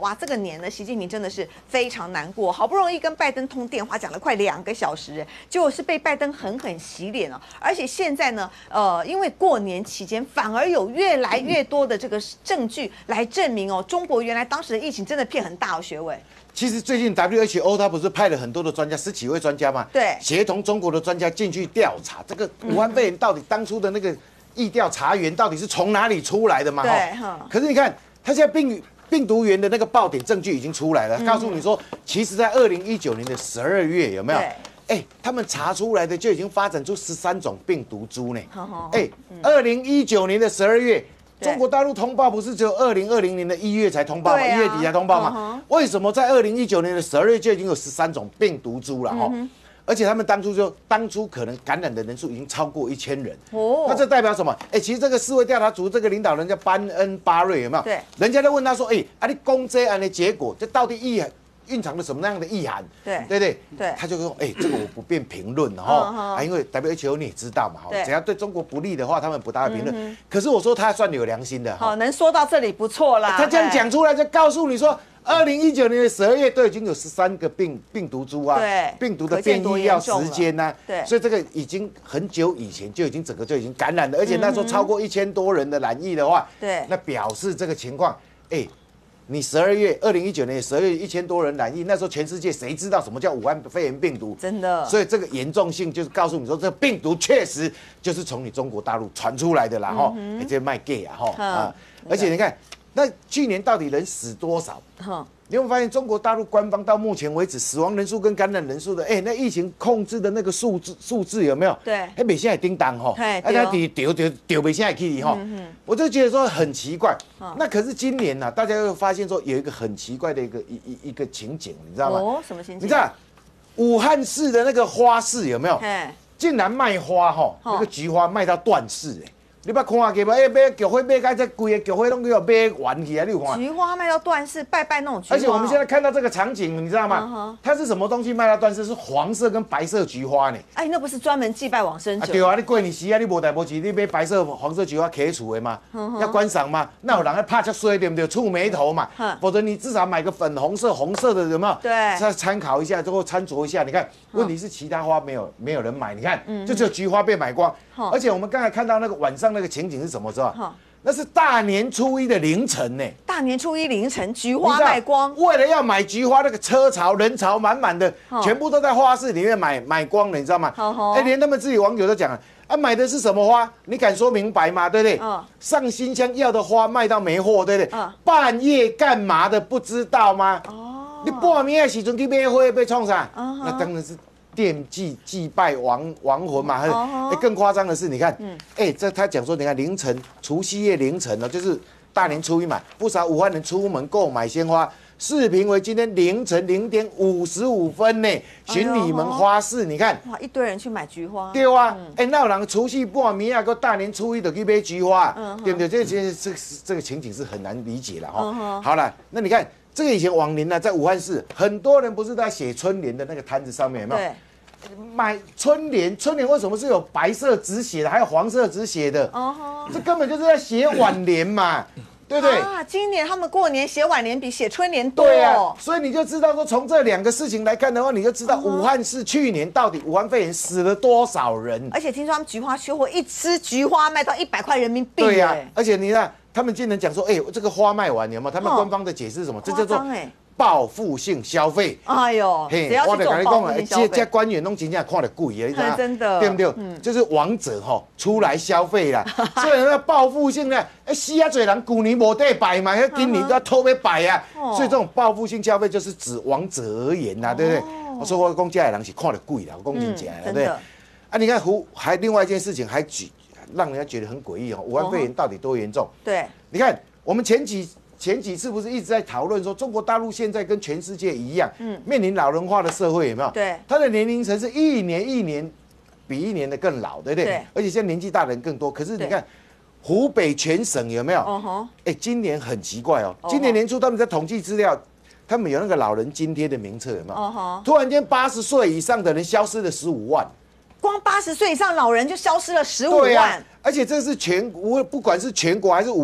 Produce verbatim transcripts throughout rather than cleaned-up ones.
哇，这个年呢，习近平真的是非常难过，好不容易跟拜登通电话讲了快两个小时，结果是被拜登狠狠洗脸哦。而且现在呢，呃，因为过年期间反而有越来越多的这个证据来证明哦，中国原来当时的疫情真的骗很大哦，学伟。 其实最近 W H O 他不是派了很多的专家，十几位专家嘛， 对， 协同中国的专家进去调查这个武汉肺炎到底当初的那个疫调查源到底是从哪里出来的嘛？ 对， 可是你看，他现在病病毒源的那个爆点证据已经出来了，告诉你说，其实在二零一九年的十二月有没有？哎，他们查出来的就已经发展出十三种病毒株呢。哎，二零一九年的十二月。中国大陆通报不是只有二零二零年的一月才通报吗？一、啊、月底才通报吗？ Uh-huh. 为什么在二零一九年的十二月就已经有十三种病毒株了哈？ Uh-huh. 而且他们当初就当初可能感染的人数已经超过一千人。哦、oh. ，那这代表什么？哎、欸，其实这个世卫调查组这个领导人叫班恩巴瑞有没有？对，人家就问他说，哎、欸，啊你公这案的结果，这到底意蕴藏了什么样的意涵？对，对不对？对，他就说，哎、欸，这个我不便评论哈，啊，因为 W H O 你也知道嘛，只要对中国不利的话，他们不大会评论。嗯、可是我说他算有良心的， 好，能说到这里不错啦。 他这样讲出来，就告诉你说，二零一九年的十二月都已经有十三个病病毒株啊，对，病毒的变异要时间呐，对，所以这个已经很久以前就已经整个就已经感染了，而且那时候超过一千多人的染疫的话，对，那表示这个情况，哎、欸。你十二月，二零一九年十二月一千多人染疫，那时候全世界谁知道什么叫武汉肺炎病毒？真的，所以这个严重性就是告诉你说，这个病毒确实就是从你中国大陆传出来的啦，哈、嗯，哎，这卖 gay 啊，哈啊，而且你看，那去年到底人死多少？嗯你有没有发现，中国大陆官方到目前为止死亡人数跟感染人数的，哎、欸，那疫情控制的那个数字数字有没有？对，哎，没现在叮当哈，哎，他丢丢丢丢没现在去哈，我就觉得说很奇怪。哦、那可是今年呢、啊，大家又发现说有一个很奇怪的一个一一一个情景，你知道吗？哦，什么情景？你知道武汉市的那个花市有没有？竟然卖花哈，那个菊花卖到断市哎、欸。你捌看过吗？哎，买菊花买到这贵的菊花拢给我买完去啊！你有看？ 菊花卖到断市，拜拜那种菊花。 而且我们现在看到这个场景，你知道吗？ Uh-huh. 它是什么东西卖到断市？是黄色跟白色菊花呢。 哎，那不是专门祭拜往生者？ 啊对啊，你过年时啊，你无代无志，你买白色、黄色菊花刻厝的嘛， uh-huh. 要观赏嘛。那有人还怕较衰，对不对？触眉头嘛。Uh-huh. 否则你至少买个粉红色、红色的，有没有？对。再参考一下，之后参酌一下。你看，问题是其他花没有没有人买，你看， uh-huh. 就只有菊花被买光。Uh-huh. 而且我们刚才看到那个晚上那个情景是什么？是吧？那是大年初一的凌晨呢。 大年初一凌晨，菊花卖光。 为了要买菊花，那个车潮人潮满满的，全部都在花市里面买买光了，你知道吗？哎，连他们自己网友都讲了，啊，买的是什么花？你敢说明白吗？对不对？上新香要的花卖到没货，对不对？半夜干嘛的不知道吗？哦，你半夜的时阵去买花被冲啥？那当然是。奠祭祭拜亡亡魂嘛，哎、uh-huh. 欸，更夸张的是，你看，哎、嗯欸，这他讲说，你看凌晨除夕夜凌晨哦，就是大年初一嘛，不少武汉人出门购买鲜花，视频为今天凌晨零点五十五分呢，巡礼门花市，你看， 哇，一堆人去买菊花， 对啊，哎、嗯，那有人除夕半暝啊，个大年初一就去买菊花，嗯、对不对？这这这这个情景是很难理解了哈。Uh-huh. 好了，那你看。这个以前往年呢、啊，在武汉市，很多人不是在写春联的那个摊子上面有没有？对，买春联，春联为什么是有白色纸写的，还有黄色纸写的？哦、uh-huh. 这根本就是在写挽联嘛，对不对？ 啊，今年他们过年写挽联比写春联多。 对啊，所以你就知道说，从这两个事情来看的话，你就知道武汉市去年到底武汉肺炎死了多少人。 而且听说他们菊花缺货，一支菊花卖到一百块人民币。 对呀、啊，而且你看。他们竟然讲说，哎、欸，这个花卖完有没有？他们官方的解释是什么？这叫做报复性消费。哎呦，嘿，我得跟你讲，这这官员拢真正看得贵的，你知道真的，对不对？嗯，就是王者哈出来消费啦，所以那报复性呢，哎，死啊，侪人旧年无得摆嘛，今年都要偷要摆啊，所以这种报复性消费就是指王者而言呐，对不对？我说我讲这的人是看得贵啦，我讲真正的，对不对？啊，你看胡还另外一件事情还举。让人家觉得很诡异哦，武汉肺炎到底多严重？对，你看我们前几前几次不是一直在讨论说，中国大陆现在跟全世界一样，嗯，面临老人化的社会，有没有？对，它的年龄层是一年一年比一年的更老，对不对？对，而且现在年纪大的人更多。可是你看湖北全省有没有？哦吼，哎，今年很奇怪哦，今年年初他们在统计资料，他们有那个老人津贴的名册，有没有？哦吼，突然间八十岁以上的人消失了十五万。 光八十岁以上老人就消失了十五万、啊， 而且这是全国，不管是全国还是武汉，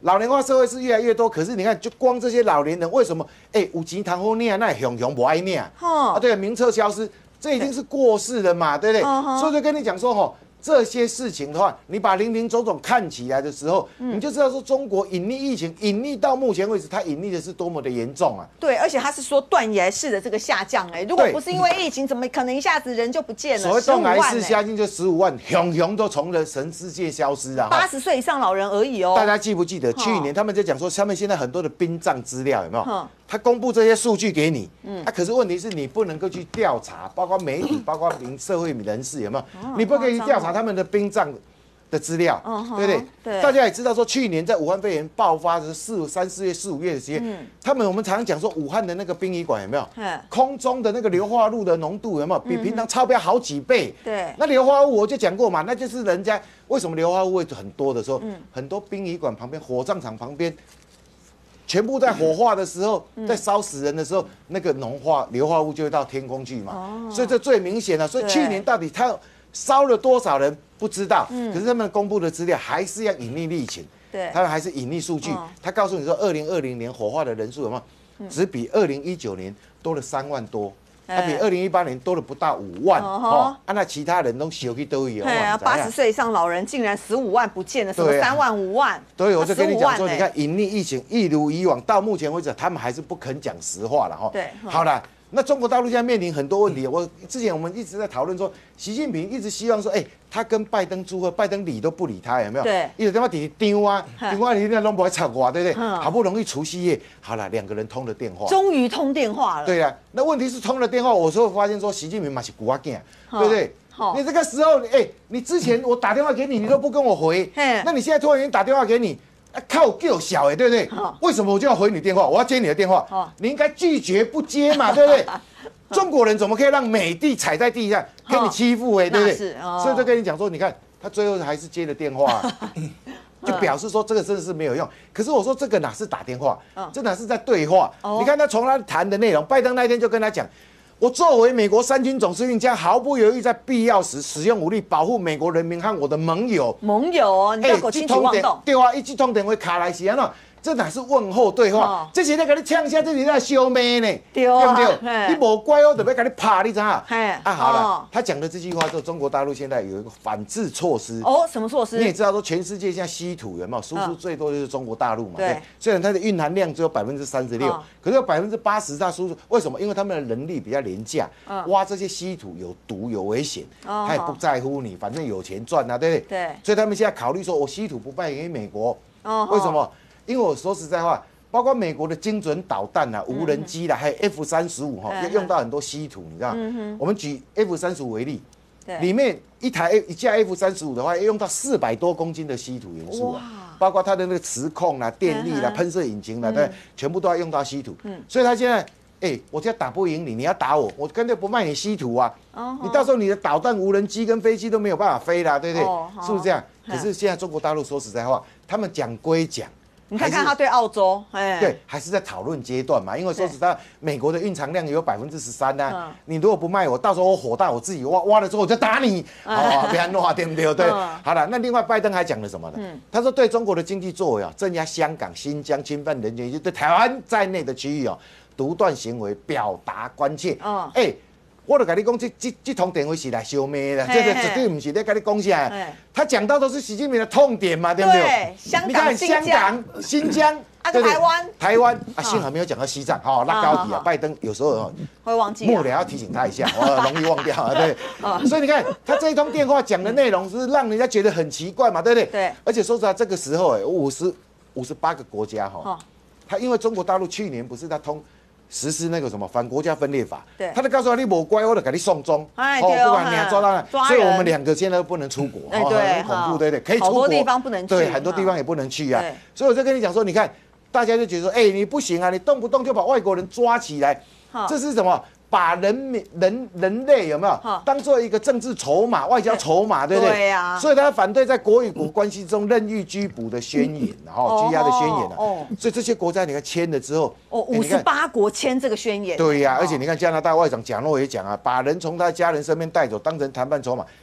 老龄化社会是越来越多，可是你看，就光这些老年人为什么？哎、欸，有钱谈好念，那熊熊不爱念啊？对，名册消失，这已经是过世了嘛，对不对？嗯、所以就跟你讲说，吼。这些事情的话，你把零零总总看起来的时候，嗯、你就知道说中国隐匿疫情，隐匿到目前为止，它隐匿的是多么的严重啊！ 对，而且它是说断崖式的这个下降、欸，哎，如果不是因为疫情，怎么可能一下子人就不见了？ 所谓断崖式下降就十五万，熊熊都从了神世界消失了。 八十岁以上老人而已哦。 大家记不记得去年他们在讲说，他们现在很多的殡葬资料有没有？他公布这些数据给你，嗯，啊，可是问题是你不能够去调查，包括媒体，包括民社会人士有没有？哦、你不可以去调查他们的殡葬的资料，哦、对不对？对。大家也知道说，去年在武汉肺炎爆发的四三四月、四五月的时间，嗯、他们我们常常讲说，武汉的那个殡仪馆有没有？嗯、空中的那个硫化物的浓度有没有比平常超标好几倍？对。那硫化物我就讲过嘛，那就是人家为什么硫化物会很多的时候，嗯、很多殡仪馆旁边、火葬场旁边。全部在火化的时候，在烧死人的时候，那个浓化硫化物就会到天空去嘛，所以这最明显了。所以去年到底他烧了多少人不知道，可是他们公布的资料还是要隐匿疫情，对，他们还是隐匿数据。他告诉你说，二零二零年火化的人数有没有，只比二零一九年多了三万多。它比二零一八年多了不到五万哦，啊，那其他人都小去都有。 对啊，八十岁以上老人竟然十五万不见了，什么三万五万？ 对，我就跟你讲说，你看隐匿疫情一如以往，到目前为止他们还是不肯讲实话了哈。对，好了。那中国大陆现在面临很多问题，我之前我们一直在讨论说，习近平一直希望说，哎、欸，他跟拜登祝贺，拜登理都不理他，有没有？对，一直在那底丢啊，丢啊，你那拢不会吵我，对不对？好不容易除夕夜，好了，两个人通了电话， 终于通电话了。 对啊，那问题是通了电话，我说发现说，习近平嘛是古阿囝，对不对？你这个时候，哎、欸，你之前我打电话给你，你都不跟我回，那你现在突然间打电话给你。啊、靠够小哎，对不对？哦、为什么我就要回你电话？我要接你的电话，哦、你应该拒绝不接嘛，对不对？中国人怎么可以让美帝踩在地上，给你欺负哎，对不对？哦、所以就跟你讲说，你看他最后还是接了电话、啊，就表示说这个真的是没有用。可是我说这个哪是打电话，哦、这哪是在对话？哦、你看他从他谈的内容，拜登那天就跟他讲。我作为美国三军总司令，将毫不犹豫在必要时使用武力保护美国人民和我的盟友。 盟友哦，你要给我清楚妄动。 对啊，一记通电话卡来是安怎？这哪是问候对话？哦、这是在给你呛下，这是在修妹呢，对不对？你无乖，我准备给你拍，你知道？啊，好了，哦、他讲的这句话之后，中国大陆现在有一个反制措施。 哦，什么措施？ 你也知道说，全世界现在稀土有没有输出最多就是中国大陆嘛？对。虽然它的蕴含量只有百分之三十六，可是有百分之八十它输出，为什么？因为他们的人力比较廉价，嗯、挖这些稀土有毒有危险，哦、他也不在乎你，反正有钱赚啊，对不对？对。所以他们现在考虑说，我稀土不卖给美国，哦、为什么？因为我说实在话，包括美国的精准导弹啊、无人机啦，还有 F 三十五哈，要用到很多稀土，你知道？嗯、我们举 F 三十五为例，里面一台一架 F 三十五的话，要用到四百多公斤的稀土元素啊，包括它的那个磁控啦、电力啦、喷射引擎啦，对，全部都要用到稀土。嗯、所以他现在，哎、欸，我现在打不赢你，你要打我，我干脆不卖你稀土啊！哦、你到时候你的导弹、无人机跟飞机都没有办法飞啦，对不对？哦、是不是这样？可是现在中国大陆说实在话，他们讲归讲。 你看看他对澳洲，哎， 对，还是在讨论阶段嘛。因为说实在，美国的蕴藏量也有百分之十三呐。嗯、你如果不卖我，到时候我火大，我自己挖挖了之后我就打你，哦，别弄啊，对不对？对，嗯、好了，那另外拜登还讲了什么呢？嗯、他说对中国的经济作为啊，镇压香港、新疆、侵犯人权，以及对台湾在内的区域啊，独断行为表达关切。嗯，哎。我就跟你讲，这这这通电话是来修妹的，这个绝对不是在跟你讲啥。他讲到都是习近平的痛点嘛，对不对？ 对，香港、 香港、新疆， 啊，台湾， 台湾啊，幸好没有讲到西藏，哈，那高铁啊，拜登有时候会忘记， 幕僚要提醒他一下，我容易忘掉啊，对。所以你看，他这一通电话讲的内容是让人家觉得很奇怪嘛，对不对？对。而且说实在，这个时候，哎，五十五十八个国家哈，他因为中国大陆去年不是他通。实施那个什么反国家分裂法，对，他就告诉他你不乖，我就给你送终，哎，哦，不管你还抓到了，所以我们两个现在都不能出国，哎，对，很恐怖，对不对？可以出国， 好多地方不能去， 对，很多地方也不能去啊。所以我就跟你讲说，你看，大家就觉得说，哎，你不行啊，你动不动就把外国人抓起来，这是什么？把人民人人类有没有当做一个政治筹码、外交筹码，对不对？对呀。所以他反对在国与国关系中任意拘捕的宣言，然后拘押的宣言啊。哦。所以这些国家你看签了之后， 哦，五十八国签这个宣言。 对呀，而且你看加拿大外长贾诺也讲啊，把人从他家人身边带走，当成谈判筹码。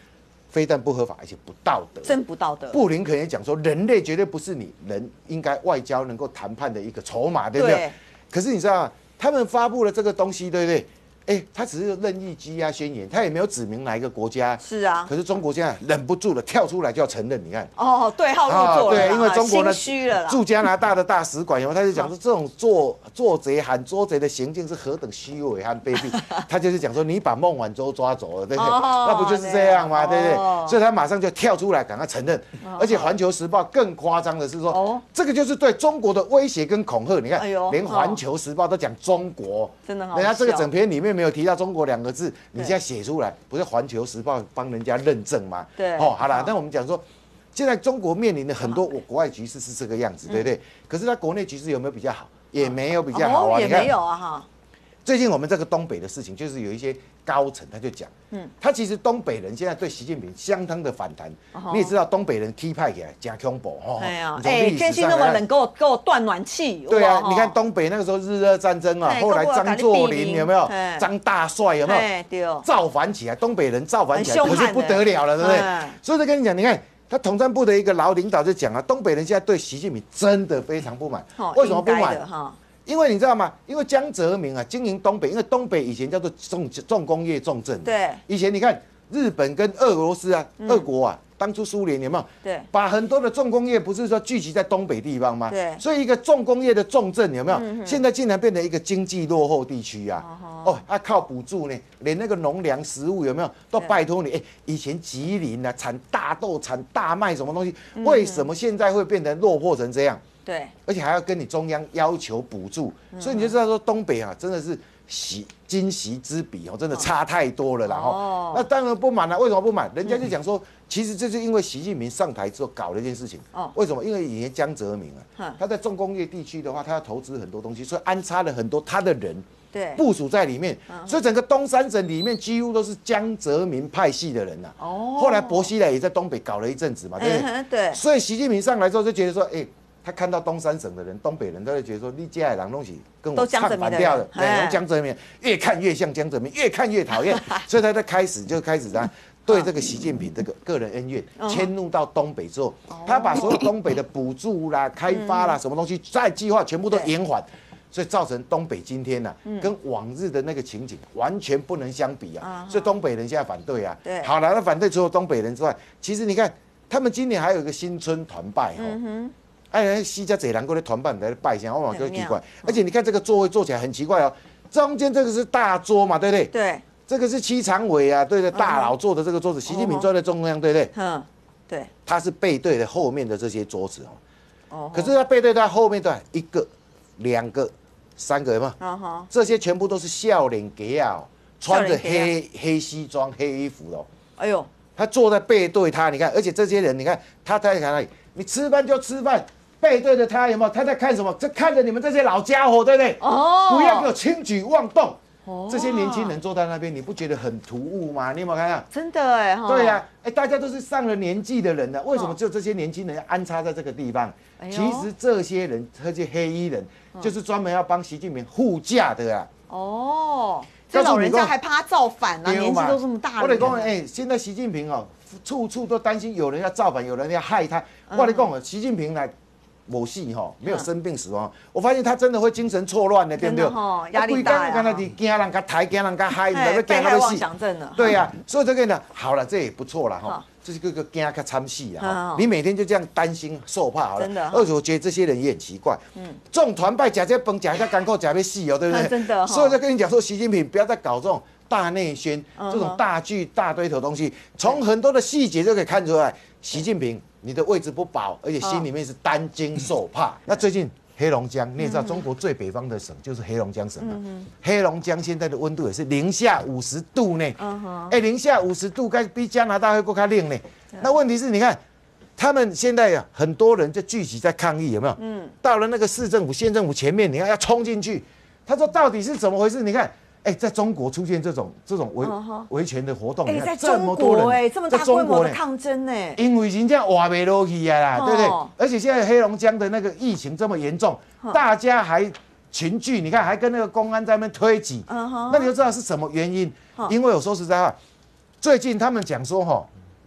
非但不合法，而且不道德， 真不道德。 布林肯也讲说，人类绝对不是你人应该外交能够谈判的一个筹码，对不对？对。可是你知道吗？他们发布了这个东西，对不对？哎，他只是任意羁押宣言，他也没有指明哪一个国家。是啊。可是中国现在忍不住了，跳出来就要承认。你看。 哦，对号入座了。 对，因为中国呢， 虚了。 驻加拿大的大使馆，他就讲说，这种做做贼喊捉贼的行径是何等虚伪和卑鄙。他就是讲说，你把孟晚舟抓走了，对不对？那不就是这样吗？对不对？所以他马上就跳出来，赶快承认。而且《环球时报》更夸张的是说，这个就是对中国的威胁跟恐吓。你看，连《环球时报》都讲中国，真的好。人家这个整篇里面没有提到中国两个字，你现在写出来，不是《环球时报》帮人家认证吗？对，哦，好了，那我们讲说，现在中国面临的很多国外局势是这个样子，对不对？可是它国内局势有没有比较好？也没有比较好啊， 也没有啊哈。 最近我们这个东北的事情，就是有一些高层他就讲，嗯，他其实东北人现在对习近平相当的反弹。你也知道东北人踢派起来加恐怖哦。哎呀， 哎，天气那么冷，给我给我断暖气。 对啊，你看东北那个时候日俄战争啊，后来张作霖有没有？张大帅有没有？造反起来，东北人造反起来，可是不得了了，对不对？所以就跟你讲，你看他统战部的一个老领导就讲啊，东北人现在对习近平真的非常不满。为什么不满？因为你知道吗？因为江泽民啊经营东北，因为东北以前叫做重重工业重镇。对。以前你看日本跟俄罗斯啊，俄国啊，当初苏联有没有？对。把很多的重工业不是说聚集在东北地方吗？对。所以一个重工业的重镇有没有？现在竟然变成一个经济落后地区啊！哦，他靠补助呢，连那个农粮食物有没有都拜托你？哎，以前吉林啊产大豆、产大麦什么东西，为什么现在会变成落魄成这样？对，而且还要跟你中央要求补助，嗯、所以你就知道说东北啊，真的是习今习之比哦，真的差太多了啦。哦，那当然不满了、啊，为什么不满？人家就讲说，嗯、其实这是因为习近平上台之后搞了一件事情。哦，为什么？因为以前江泽民啊，他在重工业地区的话，他要投资很多东西，所以安插了很多他的人。对，部署在里面，所以整个东三省里面几乎都是江泽民派系的人呐、啊。哦，后来薄熙来也在东北搞了一阵子嘛，对不对？嗯、对。所以习近平上来之后就觉得说，哎、欸。他看到东三省的人、东北人，都会觉得说，你这些人东西跟我唱反调的，对，用江泽民，越看越像江泽民，越看越讨厌，所以他在开始就开始啊，对这个习近平这个个人恩怨迁怒到东北之后，他把所有东北的补助啦、开发啦、什么东西再计划全部都延缓，所以造成东北今天呢、啊，跟往日的那个情景完全不能相比啊，所以东北人现在反对啊。对，好了，那反对除了东北人之外，其实你看他们今年还有一个新春团拜哦。哎，西家这人过来团办来拜一下，我往就奇怪。而且你看这个座位坐起来很奇怪哦，中间这个是大桌嘛，对不对？对。这个是七常委啊，对对，大佬坐的这个桌子，习近平坐在中央，对不对？嗯，对。他是背对着后面的这些桌子哦。哦。可是他背对他后面的一个、两个、三个，有没有？哦。这些全部都是笑脸给啊，穿着黑黑西装、黑衣服哦。哎呦。他坐在背对他，你看，而且这些人，你看他在哪里？你吃饭就吃饭。背对着他有没有？他在看什么？在看着你们这些老家伙，对不对？哦，不要给我轻举妄动。哦，这些年轻人坐在那边，你不觉得很突兀吗？你有没有看到？真的哎，对呀、啊，哎，大家都是上了年纪的人了，为什么只有这些年轻人要安插在这个地方？哎、其实这些人，这些黑衣人，就是专门要帮习近平护驾的啊。哦，这老人家还怕他造反啊？年纪都这么大了。我得讲，哎，现在习近平哦，处处都担心有人要造反，有人要害他。我得讲，习近平来。某戏哈没有生病死亡，我发现他真的会精神错乱的，对不对？压力大呀。刚才你惊人家抬，惊人家嗨，你在那惊他的戏。对呀，所以这个呢，好了，这也不错了哈。这是个个惊他参戏啊。你每天就这样担心受怕好了。真的。而且我觉得这些人也很奇怪。嗯。这种团拜假这崩假一下干扣假被戏哦，对不对？真的。所以我就跟你讲说，习近平不要再搞这种大内宣、这种大剧大堆头东西，从很多的细节就可以看出来，习近平。你的位置不保，而且心里面是担惊受怕。那最近黑龙江，你也知道，中国最北方的省就是黑龙江省了。黑龙江现在的温度也是零下五十度呢。哎，零下五十度，该比加拿大会更加冷呢。那问题是，你看，他们现在啊，很多人就聚集在抗议，有没有？嗯。到了那个市政府、县政府前面，你看要冲进去。他说到底是怎么回事？你看。哎，在中国出现这种这种维维权的活动， 哎，在中国哎，这么大规模的抗争哎， 因为人家挖不落去啊啦，对不对？而且现在黑龙江的那个疫情这么严重，大家还群聚，你看还跟那个公安在那边推挤，那你就知道是什么原因。因为我说实在话，最近他们讲说哈，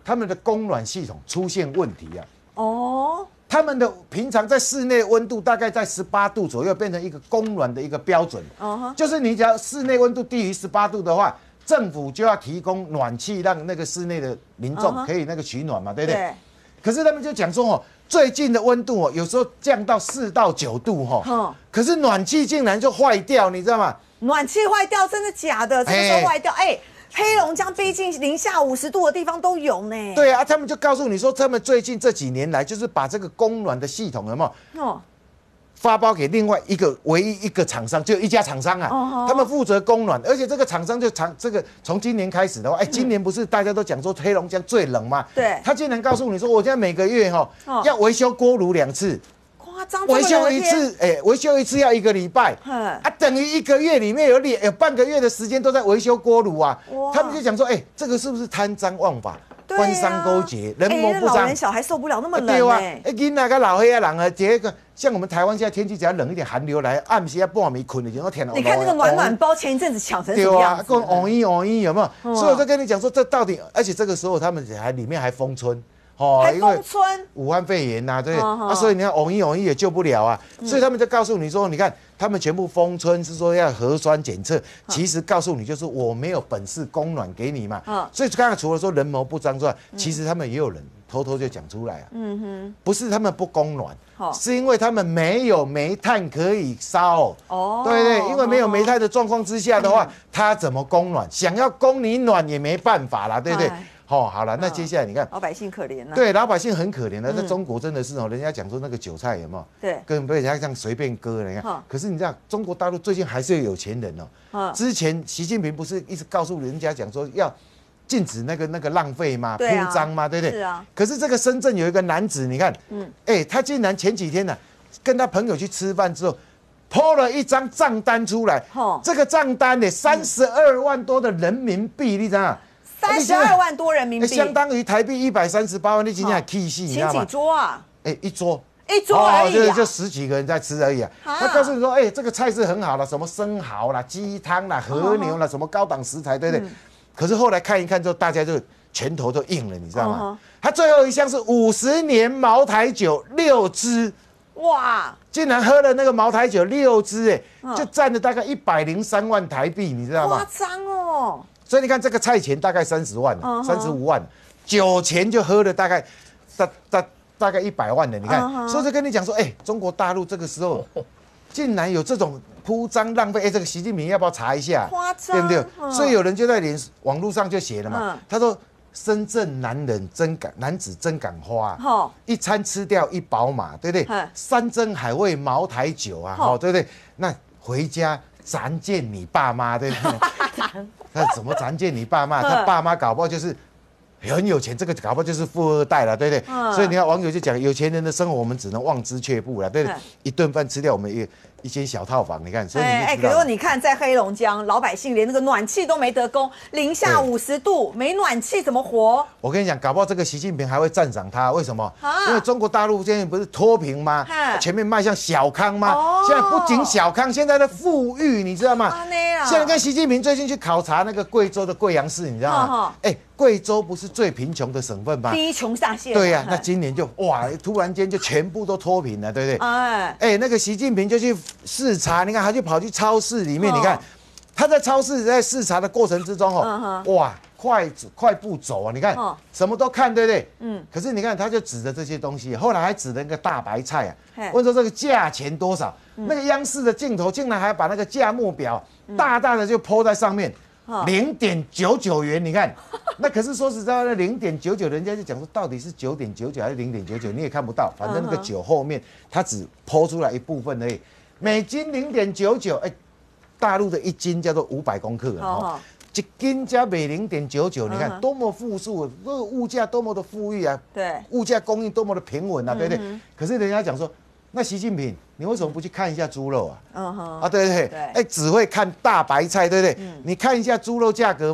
他们的供暖系统出现问题啊。 哦。 他们的平常在室内温度大概在十八度左右，变成一个供暖的一个标准。Uh huh. 就是你只要室内温度低于十八度的话，政府就要提供暖气，让那个室内的民众可以那个取暖嘛， uh huh. 对不对？对。可是他们就讲说哦，最近的温度哦，有时候降到四到九度哈、哦， uh. 可是暖气竟然就坏掉，你知道吗？ 暖气坏掉，真的假的？什么时候坏掉？哎、欸。黑龙江逼近零下五十度的地方都有呢。 对啊，他们就告诉你说，他们最近这几年来，就是把这个供暖的系统有没有？哦，发包给另外一个唯一一个厂商，只有一家厂商啊，哦、他们负责供暖，而且这个厂商就厂这个从今年开始的话，哎，今年不是大家都讲说黑龙江最冷吗？ 对， 他竟然告诉你说，我现在每个月哈、哦、要维修锅炉两次。维修一次，哎、欸，维修一次要一个礼拜，啊，等于一个月里面有两有半个月的时间都在维修锅炉啊。他们就讲说，哎、欸，这个是不是贪赃枉法、官商勾结、人谋不臧？ 老人小孩受不了那么冷、欸。 对啊，哎，囡仔跟老黑啊人啊，这个像我们台湾现在天气只要冷一点，寒流来，暗时啊半暝困的就天了。 你看那个暖暖包前一阵子抢成什么样子？ 对啊，跟嗡一嗡一有没有？嗯、所以我在跟你讲说，这到底，而且这个时候他们还里面还封村。 哦，还封村， 武汉肺炎呐、啊，对不对？哦、啊，所以你看，偶一偶一也救不了啊，嗯、所以他们就告诉你说，你看他们全部封村是说要核酸检测，嗯、其实告诉你就是我没有本事供暖给你嘛。嗯、所以刚才除了说人谋不臧之外，嗯、其实他们也有人偷偷就讲出来啊。嗯哼，不是他们不供暖，哦、是因为他们没有煤炭可以烧。哦，对对，因为没有煤炭的状况之下的话，嗯、他怎么供暖？想要供你暖也没办法啦，对不对？哎哦，好了，那接下来你看， 老百姓可怜啊。 对，老百姓很可怜的，在中国真的是哦，人家讲说那个韭菜有没有？ 对， 跟被人家这样随便割了，你看。可是你知道，中国大陆最近还是有有钱人哦。之前习近平不是一直告诉人家讲说要禁止那个那个浪费吗？铺张吗？对不对？ 是啊。 可是这个深圳有一个男子，你看，嗯，哎，他竟然前几天呢，跟他朋友去吃饭之后，po了一张账单出来。这个账单呢，三十二万多的人民币，你知道吗？ 三十二万多人民币， 相当于台币一百三十八万，你今天还 K 戏，你知道吗？ 请几桌啊？ 哎，一桌， 一桌而已、啊， 就就十几个人在吃而已啊。他告诉你说，哎，这个菜是很好的，什么生蚝啦、鸡汤啦、和牛啦，什么高档食材，对不对？嗯、可是后来看一看之后，大家就拳头都硬了，你知道吗？他最后一项是五十年茅台酒六支，哇！竟然喝了那个茅台酒六支，哎，就占了大概一百零三万台币，你知道吗？ 夸张哦！ 所以你看这个菜钱大概三十万了，三十五万，酒钱就喝了大概大大大概一百万了。你看， uh huh. 所以就跟你讲说，哎、欸，中国大陆这个时候竟然有这种铺张浪费，哎、欸，这个习近平要不要查一下？ 夸张， 对不对？嗯、所以有人就在脸网络上就写了嘛，嗯、他说深圳男人真敢，男子真敢花，哦、一餐吃掉一宝马，对不对？嗯、山珍海味茅台酒啊，哦，对不对？那回家咱见你爸妈，对不对？他怎么残见你爸妈？他爸妈搞不好就是很有钱，这个搞不好就是富二代了，对不对？嗯、所以你看网友就讲，有钱人的生活我们只能望之却步了，对不对？嗯、一顿饭吃掉我们一一间小套房，你看，所以你就知道。哎， 可是你看，在黑龙江，老百姓连那个暖气都没得供，零下五十度，没暖气怎么活？ 我跟你讲，搞不好这个习近平还会赞赏他，为什么？啊、因为中国大陆现在不是脱贫吗？啊、前面迈向小康吗？哦、现在不仅小康，现在的富裕，你知道吗？啊啊、现在跟习近平最近去考察那个贵州的贵阳市，你知道吗？哎、哦。贵州不是最贫穷的省份吗？ 第一穷下县。 对呀、啊，那今年就哇，突然间就全部都脱贫了，对不对？哎，哎，那个习近平就去视察，你看他就跑去超市里面，哦、你看他在超市在视察的过程之中，哦，嗯、哇，快快步走啊，你看、哦、什么都看，对不对？嗯。可是你看，他就指着这些东西，后来还指了一个大白菜啊，嘿问说这个价钱多少？嗯、那个央视的镜头竟然还把那个价目表大大的就po在上面。零点九九元，你看，那可是说实在的，零点九九，人家就讲说到底是九点九九还是零点九九，你也看不到，反正那个九后面它只剖出来一部分而已。美金零点九九，哎，大陆的一斤叫做五百公克啊，一斤加美零点九九，你看多么富庶，这个物价多么的富裕啊，对，物价供应多么的平稳啊，对不对？可是人家讲说。那习近平，你为什么不去看一下猪肉啊？嗯哼，啊，对对对，哎，只会看大白菜，对不对？嗯、你看一下猪肉价格嘛，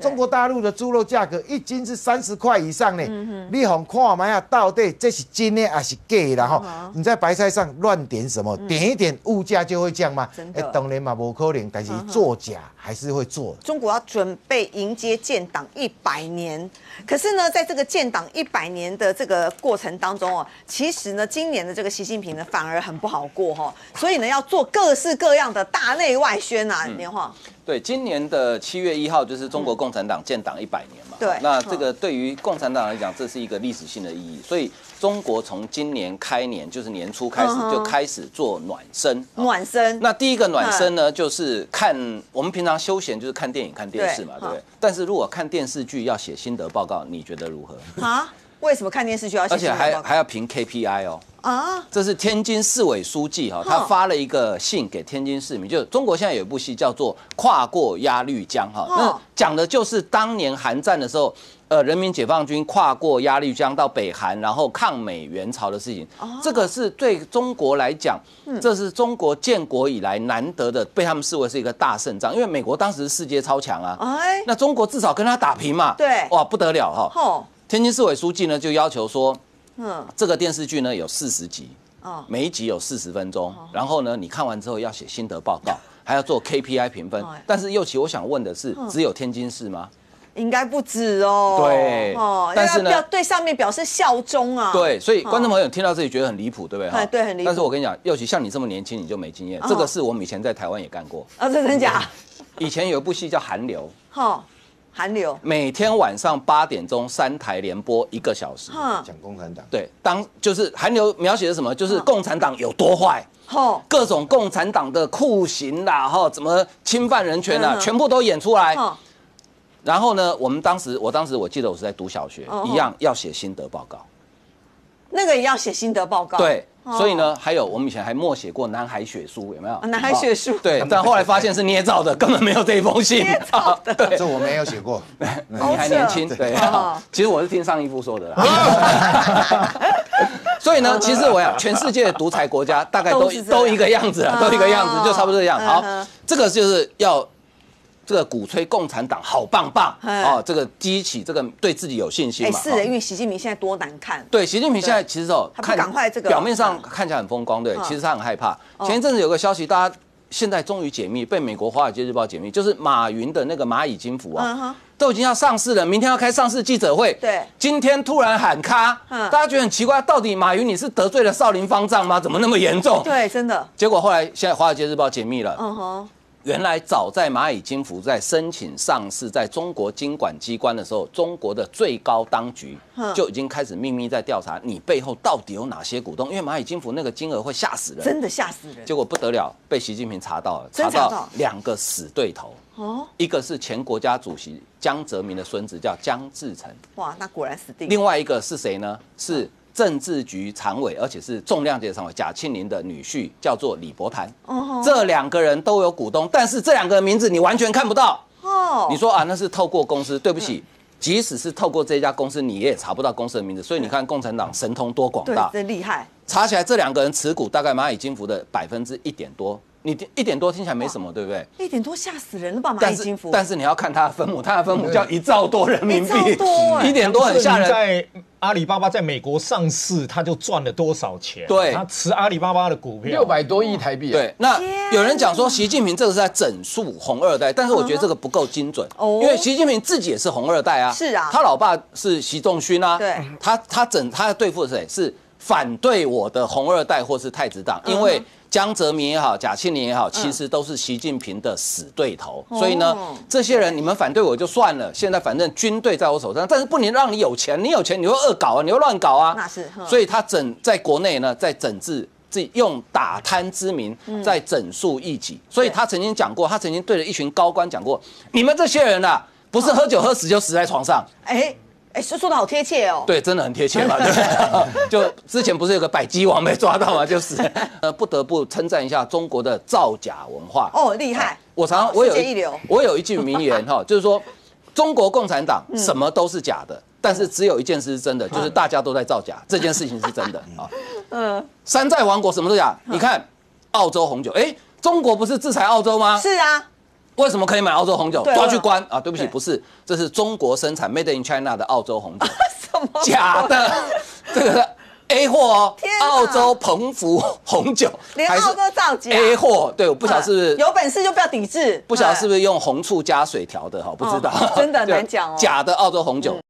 中国大陆的猪肉价格一斤是三十块以上呢。嗯、你好看嘛呀，到底这是真的还是假的？然后、嗯、你在白菜上乱点什么？嗯、点一点，物价就会降吗？ 真的， 当然嘛，不可能，但是作假还是会做。 中国要准备迎接建党一百年，可是呢，在这个建党一百年的这个过程当中哦，其实呢，今年的这个习近平呢，反而很不好过哈、哦，所以呢，要做各式各样的大内外宣啊，年晃。 对，今年的七月一号就是中国共产党建党一百年嘛。 对， 那这个对于共产党来讲，这是一个历史性的意义。所以中国从今年开年，就是年初开始就开始做暖身。 暖身。 那第一个暖身呢，就是看我们平常休闲就是看电影、看电视嘛，对不对？但是如果看电视剧要写心得报告，你觉得如何？啊？ 为什么看电视剧要写心得报告？ 而且还还要评 K P I 哦。啊，这是天津市委书记哈，他发了一个信给天津市民，就中国现在有一部戏叫做《跨过鸭绿江》哈，那讲的就是当年韩战的时候，呃，人民解放军跨过鸭绿江到北韩，然后抗美援朝的事情。这个是对中国来讲，这是中国建国以来难得的，被他们视为是一个大胜仗，因为美国当时是世界超强啊，那中国至少跟他打平嘛， 对， 哇，不得了哈。天津市委书记呢就要求说。嗯，这个电视剧呢有四十集，哦，每一集有四十分钟，哦，然后呢，你看完之后要写心得报告，还要做 K P I 评分。哦，但是佑琪，我想问的是，只有天津市吗？ 应该不止哦。 对，哦， 但是呢，对上面表示效忠啊。 对，所以观众朋友听到这里觉得很离谱，对不对？ 哎，对，很离谱。 但是我跟你讲，佑琪，像你这么年轻，你就没经验。这个是我们以前在台湾也干过。 啊，这真假？ 以前有一部戏叫《韩流》。 哈。韩流每天晚上八点钟三台连播一个小时， 讲共产党。 对，当就是韩流描写的什么，就是共产党有多坏，各种共产党的酷刑啦，哈，怎么侵犯人权啊，全部都演出来。然后呢，我们当时，我当时我记得我是在读小学，一样要写心得报告。 那个也要写心得报告。 对。所以呢，还有我们以前还默写过南海血书，有没有？ 南海血书。 对，但后来发现是捏造的，根本没有这一封信。 捏造的。 对，这我没有写过。 你还年轻，对。其实我是听上一夫说的啦。所以呢，其实我想，全世界的独裁国家大概都都一个样子了，都一个样子，就差不多这样。好，这个就是要。这个鼓吹共产党好棒棒哦，这个激起这个对自己有信心嘛？ 哎，是的，因为习近平现在多难看。 对，习近平现在其实哦， 看赶快这个表面上看起来很风光，对，其实他很害怕。前一阵子有个消息，大家现在终于解密，被美国《华尔街日报》解密，就是马云的那个蚂蚁金服啊，都已经要上市了，明天要开上市记者会。 对， 今天突然喊卡，大家觉得很奇怪，到底马云你是得罪了少林方丈吗？怎么那么严重？ 对，真的。 结果后来现在《华尔街日报》解密了。嗯哼。原来早在蚂蚁金服在申请上市，在中国经管机关的时候，中国的最高当局就已经开始秘密在调查你背后到底有哪些股东，因为蚂蚁金服那个金额会吓死人， 真的吓死人。 结果不得了，被习近平查到了，查到两个死对头，哦，一个是前国家主席江泽民的孙子叫江志成， 哇，那果然死定了。 另外一个是谁呢？是政治局常委，而且是重量级的常委，贾庆林的女婿叫做李伯潭。哦，这两个人都有股东，但是这两个人名字你完全看不到。哦，你说啊，那是透过公司，对不起，嗯、即使是透过这家公司，你也查不到公司的名字。所以你看，共产党神通多广大， 对，真厉害。 查起来，这两个人持股大概蚂蚁金服的百分之一点多。你一点多听起来没什么，对不对？ 一点多吓死人了吧？蚂蚁金服。 但是你要看它的分母，它的分母叫一兆多人民币， 一兆多， 一点多很吓人。 在阿里巴巴在美国上市，他就赚了多少钱？ 对， 他持阿里巴巴的股票六百多亿台币。 对，那有人讲说习近平这个是在整数红二代，但是我觉得这个不够精准，因为习近平自己也是红二代啊。 是啊， 他老爸是习仲勋啊。 对， 他他整他对付的谁？是反对我的红二代或是太子党，因为。江泽民也好，贾庆林也好，其实都是习近平的死对头。嗯、所以呢，这些人你们反对我就算了，现在反正军队在我手上，但是不能让你有钱，你有钱你会恶搞啊，你会乱搞啊。 那是。 所以他整在国内呢，在整治。自己用打贪之名在整肃异己，嗯、所以他曾经讲过，他曾经对着一群高官讲过：你们这些人啊，不是喝酒喝死就死在床上。 哎。哎，说说的好贴切哦。 对，真的很贴切嘛。对，就之前不是有个百鸡王被抓到嘛，就是呃，不得不称赞一下中国的造假文化。 哦，厉害！ 我常常我有我有一句名言哈，就是说中国共产党什么都是假的，但是只有一件事是真的，就是大家都在造假，这件事情是真的啊。嗯，山寨王国什么都假，你看澳洲红酒，哎，中国不是制裁澳洲吗？ 是啊。 为什么可以买澳洲红酒？抓去关啊！对不起，不是，这是中国生产 ，Made in China 的澳洲红酒， 什么假的？这个 A 货哦，澳洲澎湖红酒， 连澳洲造假 A 货，对，我不晓得是不是有本事就不要抵制， 不晓得是不是用红醋加水调的哈，不知道， 真的难讲哦。 假的澳洲红酒。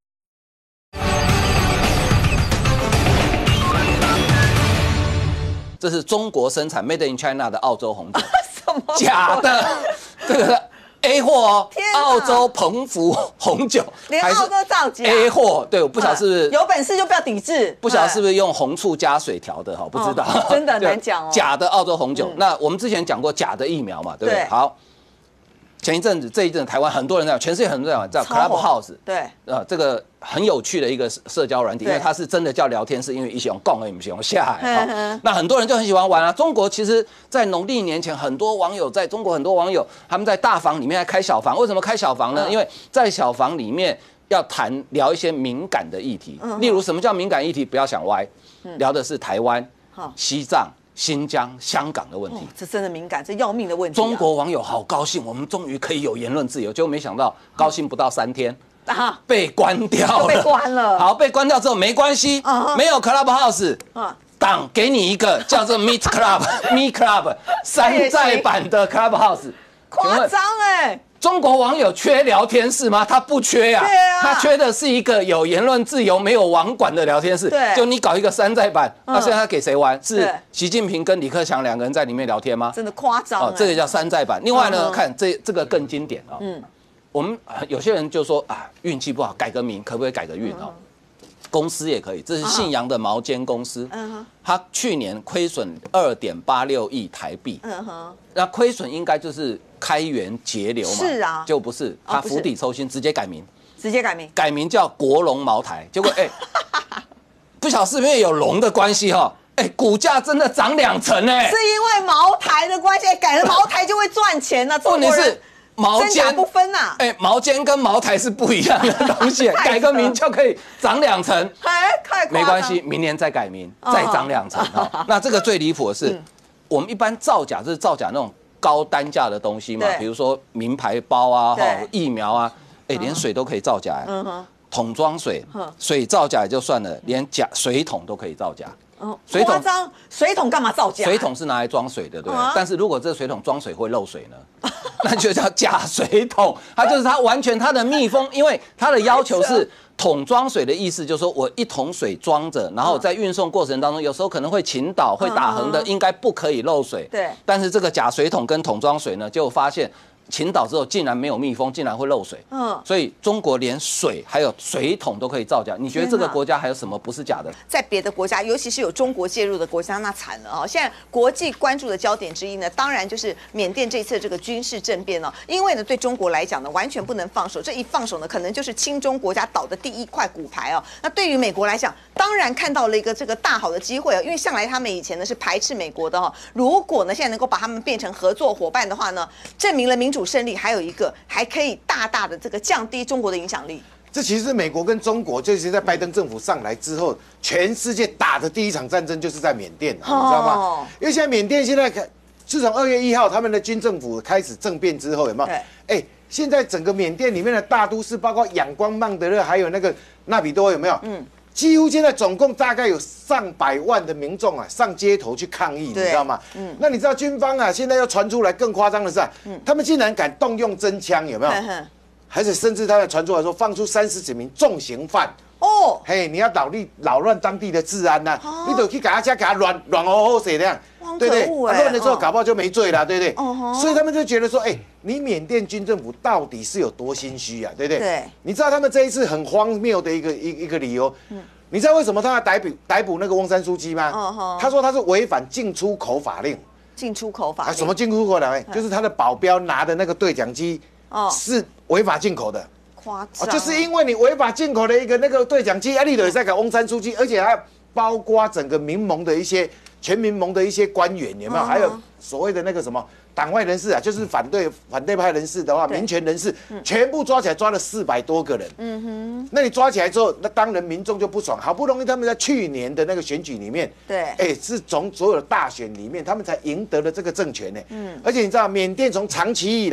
这是中国生产 ，Made in China 的澳洲红酒， 什么假的？这个 A 货哦，澳洲澎湖红酒， 连澳洲造假 A 货，对，我不晓得是不是有本事就不要抵制， 不晓得是不是用红醋加水调的哈，不知道， 真的难讲哦。 假的澳洲红酒，那我们之前讲过假的疫苗嘛，对不对？好。前一阵子，这一阵台湾很多人在，全世界很多人在叫 Clubhouse， 对， 呃，这个很有趣的一个社交软体，因为它是真的叫聊天室，因为一起用共，而不是用下海。那很多人就很喜欢玩啊。中国其实，在农历年前，很多网友在中国很多网友他们在大房里面开小房，为什么开小房呢？因为在小房里面要谈聊一些敏感的议题，例如什么叫敏感议题？不要想歪，聊的是台湾、西藏。新疆、香港的问题、哦， 这真的敏感，这要命的问题、啊。 中国网友好高兴，我们终于可以有言论自由，结果没想到高兴不到三天，啊，被关掉了， 被关了。 好，被关掉之后没关系，uh-huh. 没有 Clubhouse， 党给你一个叫做 Meet Club，Meet Club 山寨版的 Clubhouse， 夸张哎。 中国网友缺聊天室吗？他不缺呀、啊，啊、他缺的是一个有言论自由、没有网管的聊天室。 对， 就你搞一个山寨版，嗯、那现在他给谁玩？是习近平跟李克强两个人在里面聊天吗？ 真的夸张、欸。哦， 这个叫山寨版。另外呢，嗯、看这这个更经典啊、哦。嗯，我们有些人就说啊，运气不好，改个名可不可以改个运啊、哦？嗯、公司也可以，这是信阳的毛尖公司，嗯哼，他去年亏损二点八六亿台币，嗯哼，那亏损应该就是开源节流嘛， 是啊， 就不是，他釜底抽薪，直接改名， 直接改名， 改名叫国龙茅台，结果哎，不晓得是不是有龙的关系哈，哎，股价真的涨两成哎， 是因为茅台的关系，改了茅台就会赚钱呢， 问题是。毛尖不分呐， 哎，毛尖跟茅台是不一样的东西，改个名就可以涨两成， 哎，太没关系，明年再改名，再涨两成。那这个最离谱的是，我们一般造假就是造假那种高单价的东西嘛，比如说名牌包啊、疫苗啊，哎，连水都可以造假，桶装水，水造假也就算了，连假水桶都可以造假。 水桶水桶干嘛造假？ 水桶是拿来装水的，对不对？啊、但是如果这个水桶装水会漏水呢，那就叫假水桶。它就是它完全它的密封，因为它的要求是桶装水的意思，就是说我一桶水装着，然后在运送过程当中，有时候可能会倾倒、会打横的，应该不可以漏水。 对。 但是这个假水桶跟桶装水呢，就发现。倾倒之后竟然没有密封，竟然会漏水。嗯，所以中国连水还有水桶都可以造假。你觉得这个国家还有什么不是假的？ 在别的国家，尤其是有中国介入的国家，那惨了啊！现在国际关注的焦点之一呢，当然就是缅甸这次这个军事政变哦。因为呢，对中国来讲呢，完全不能放手。这一放手呢，可能就是亲中国家倒的第一块骨牌哦。那对于美国来讲，当然看到了一个这个大好的机会哦，因为向来他们以前呢是排斥美国的哦。如果呢现在能够把他们变成合作伙伴的话呢，证明了民主胜利，还有一个还可以大大的这个降低中国的影响力。 这其实美国跟中国就是在拜登政府上来之后，全世界打的第一场战争就是在缅甸，你知道吗？因为现在缅甸现在自从二月一号他们的军政府开始政变之后，有没有？哎，现在整个缅甸里面的大都市，包括仰光、曼德勒，还有那个纳比多，有没有？嗯。几乎现在总共大概有上百万的民众啊上街头去抗议，你知道吗？嗯，那你知道军方啊现在又传出来更夸张的是、啊，嗯，他们竟然敢动用真枪，有没有？而且甚至他们传出来说放出三十几名重刑犯。哦，嘿，你要扰地扰乱当地的治安呐、啊，哦、你就去给他家给他乱乱吼吼写那样，对不对？乱的时候搞不好就没罪了，对不对？哦、所以他们就觉得说，哎、欸，你缅甸军政府到底是有多心虚啊，对不对？对。你知道他们这一次很荒谬的一个一一个理由，嗯，你知道为什么他要逮捕逮捕那个翁山书记吗？哦、他说他是违反进出口法令。 进出口法令？啊， 什么进出口法令？就是他的保镖拿的那个对讲机，哦，是违法进口的。夸张、哦，就是因为你违法进口的一个那个对讲机，啊，你就在搞翁山书记，而且还包括整个民盟的一些全民盟的一些官员，有没有？嗯、还有所谓的那个什么党外人士啊，就是反对反对派人士的话，民权人士，嗯、全部抓起来，抓了四百多个人。嗯哼，那你抓起来之后，那当然民众就不爽，好不容易他们在去年的那个选举里面，对，哎、欸，是从所有的大选里面，他们才赢得了这个政权呢。嗯，而且你知道，缅甸从长期以来。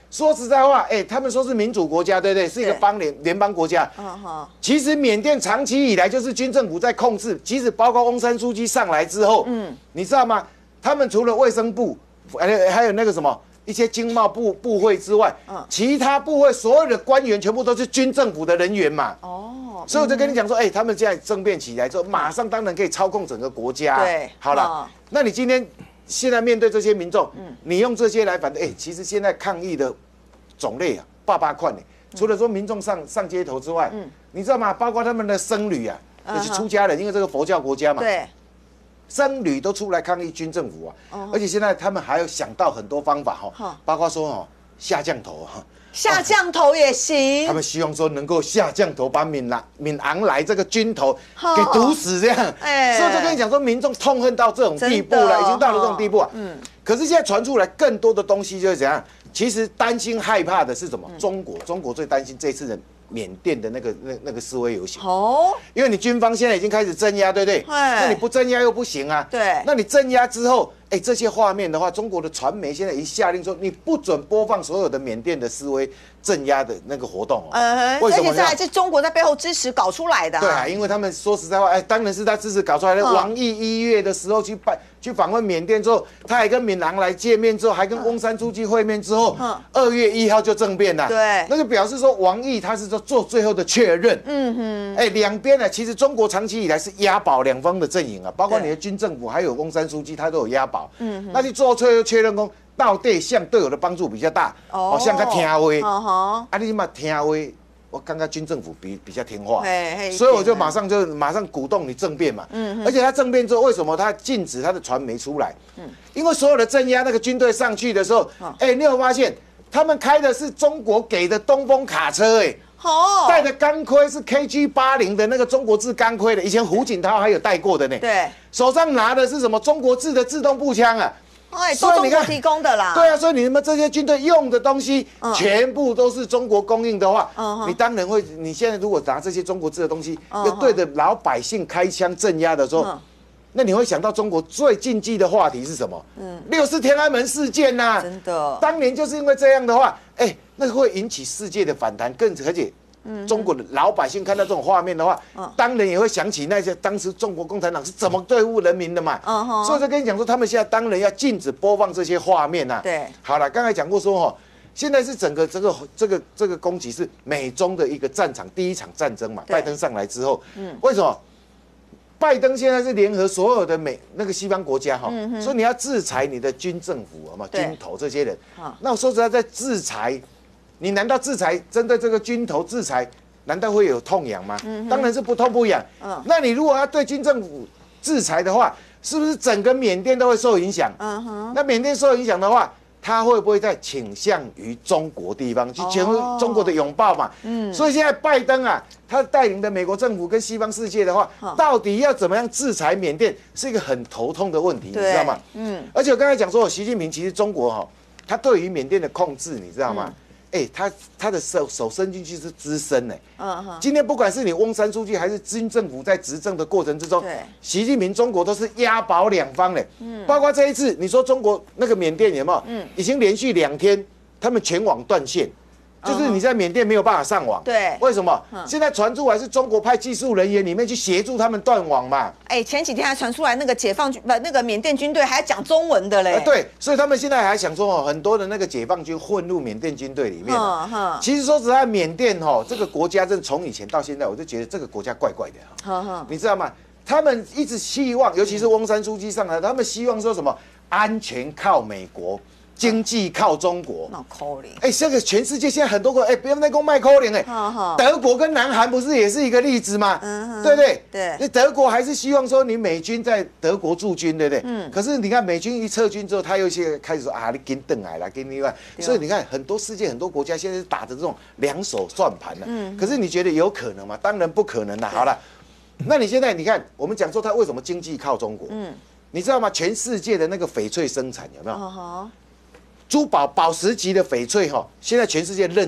说实在话，哎，他们说是民主国家，对不对？是一个邦联联邦国家。嗯哼。其实缅甸长期以来就是军政府在控制，即使包括翁山书记上来之后，嗯，你知道吗？他们除了卫生部，还有还有那个什么一些经贸部部会之外，嗯，其他部会所有的官员全部都是军政府的人员嘛。哦。所以我就跟你讲说，哎，他们现在政变起来之后，马上当然可以操控整个国家。 对。 好了，那你今天。现在面对这些民众，嗯，你用这些来反对，哎，其实现在抗议的种类啊，八八块呢。除了说民众上上街头之外，嗯，你知道吗？包括他们的僧侣啊，就是出家人，因为这个佛教国家嘛， 对， 僧侣都出来抗议军政府啊，而且现在他们还有想到很多方法哈，包括说哦下降头哈。 下降头也行， 他们希望说能够下降头，把闽南闽昂来这个军头给毒死，这样。哎，所以就跟你讲说，民众痛恨到这种地步了，已经到了这种地步啊。嗯。可是现在传出来更多的东西就是怎样？其实担心害怕的是什么？中国，中国最担心这次的缅甸的那个那那个示威游行。哦。因为你军方现在已经开始镇压，对不对？那你不镇压又不行啊。对。那你镇压之后。哎，这些画面的话，中国的传媒现在已经下令说，你不准播放所有的缅甸的示威镇压的那个活动哦。嗯， 为什么？而且这还是中国在背后支持搞出来的。 对啊，因为他们说实在话，哎，当然是他支持搞出来的。王毅一月的时候去拜去访问缅甸之后，他还跟闽南来见面之后，还跟翁山书记会面之后，二月一号就政变了。 对， 那就表示说王毅他是说做最后的确认。嗯哼。哎，两边呢，其实中国长期以来是押宝两方的阵营啊，包括你的军政府还有翁山书记，他都有押宝。嗯，那就做最后确认说，到底向对我的帮助比较大，哦，向他听话。哦啊，你嘛听话，我刚刚军政府比比较听话，所以我就马上就马上鼓动你政变嘛。嗯，而且他政变之后，为什么他禁止他的传媒出来？嗯，因为所有的镇压那个军队上去的时候，哎，你有发现他们开的是中国给的东风卡车，哎。哦，带的钢盔是 K G 八零的那个中国制钢盔的，以前胡锦涛还有带过的呢。 对， 手上拿的是什么中国制的自动步枪啊？ 哎，都中国提供的啦。 对啊，所以你们这些军队用的东西，全部都是中国供应的话，你当然会，你现在如果拿这些中国制的东西，要对着老百姓开枪镇压的时候，那你会想到中国最禁忌的话题是什么？嗯，六四天安门事件呐， 真的， 当年就是因为这样的话，哎，那会引起世界的反弹，更而且，中国的老百姓看到这种画面的话，当然也会想起那些当时中国共产党是怎么对付人民的嘛。所以就跟你讲说，他们现在当然要禁止播放这些画面呐。 对， 好了，刚才讲过说哈，现在是整个这个这个这个攻击是美中的一个战场，第一场战争嘛。拜登上来之后，嗯，为什么？拜登现在是联合所有的美那个西方国家哈，嗯、所以你要制裁你的军政府嘛，军头这些人。那我说实在，在制裁，你难道制裁针对这个军头制裁，难道会有痛痒吗？嗯、当然是不痛不痒。嗯、那你如果要对军政府制裁的话，是不是整个缅甸都会受影响？嗯、那缅甸受影响的话，他会不会在倾向于中国地方去求中国的拥抱嘛？嗯，所以现在拜登啊，他带领的美国政府跟西方世界的话，到底要怎么样制裁缅甸，是一个很头痛的问题，你知道吗？嗯，而且我刚才讲说，习近平其实中国哈，他对于缅甸的控制，你知道吗？哎、欸，他他的手手伸进去是资深呢。嗯哼。今天不管是你翁山书记还是军政府在执政的过程之中，对，习近平中国都是押宝两方嘞。嗯。包括这一次，你说中国那个缅甸有没有？嗯。已经连续两天，他们全网断线。就是你在缅甸没有办法上网， 对， 为什么？现在传出来是中国派技术人员里面去协助他们断网嘛？ 哎，前几天还传出来那个解放军不，那个缅甸军队还讲中文的嘞。呃， 对，所以他们现在还想说哦，很多的那个解放军混入缅甸军队里面。嗯、其实说实在，缅甸哦，这个国家真从以前到现在，我就觉得这个国家怪怪的。嗯、你知道吗？他们一直希望，尤其是翁山书记上来，他们希望说什么安全靠美国。经济靠中国， 那可怜。 哎，这个全世界现在很多个，哎，不要再讲卖可怜哎。德国跟南韩不是也是一个例子吗？嗯，对不对？对。那德国还是希望说你美军在德国驻军，对不对？嗯。可是你看美军一撤军之后，他又些开始说啊，你跟邓来了，跟另外，所以你看很多世界很多国家现在是打着这种两手算盘的。嗯。可是你觉得有可能吗？当然不可能啦。好了，那你现在你看，我们讲说他为什么经济靠中国？嗯。你知道吗？全世界的那个翡翠生产有没有？珠宝宝石级的翡翠哈，现在全世界认证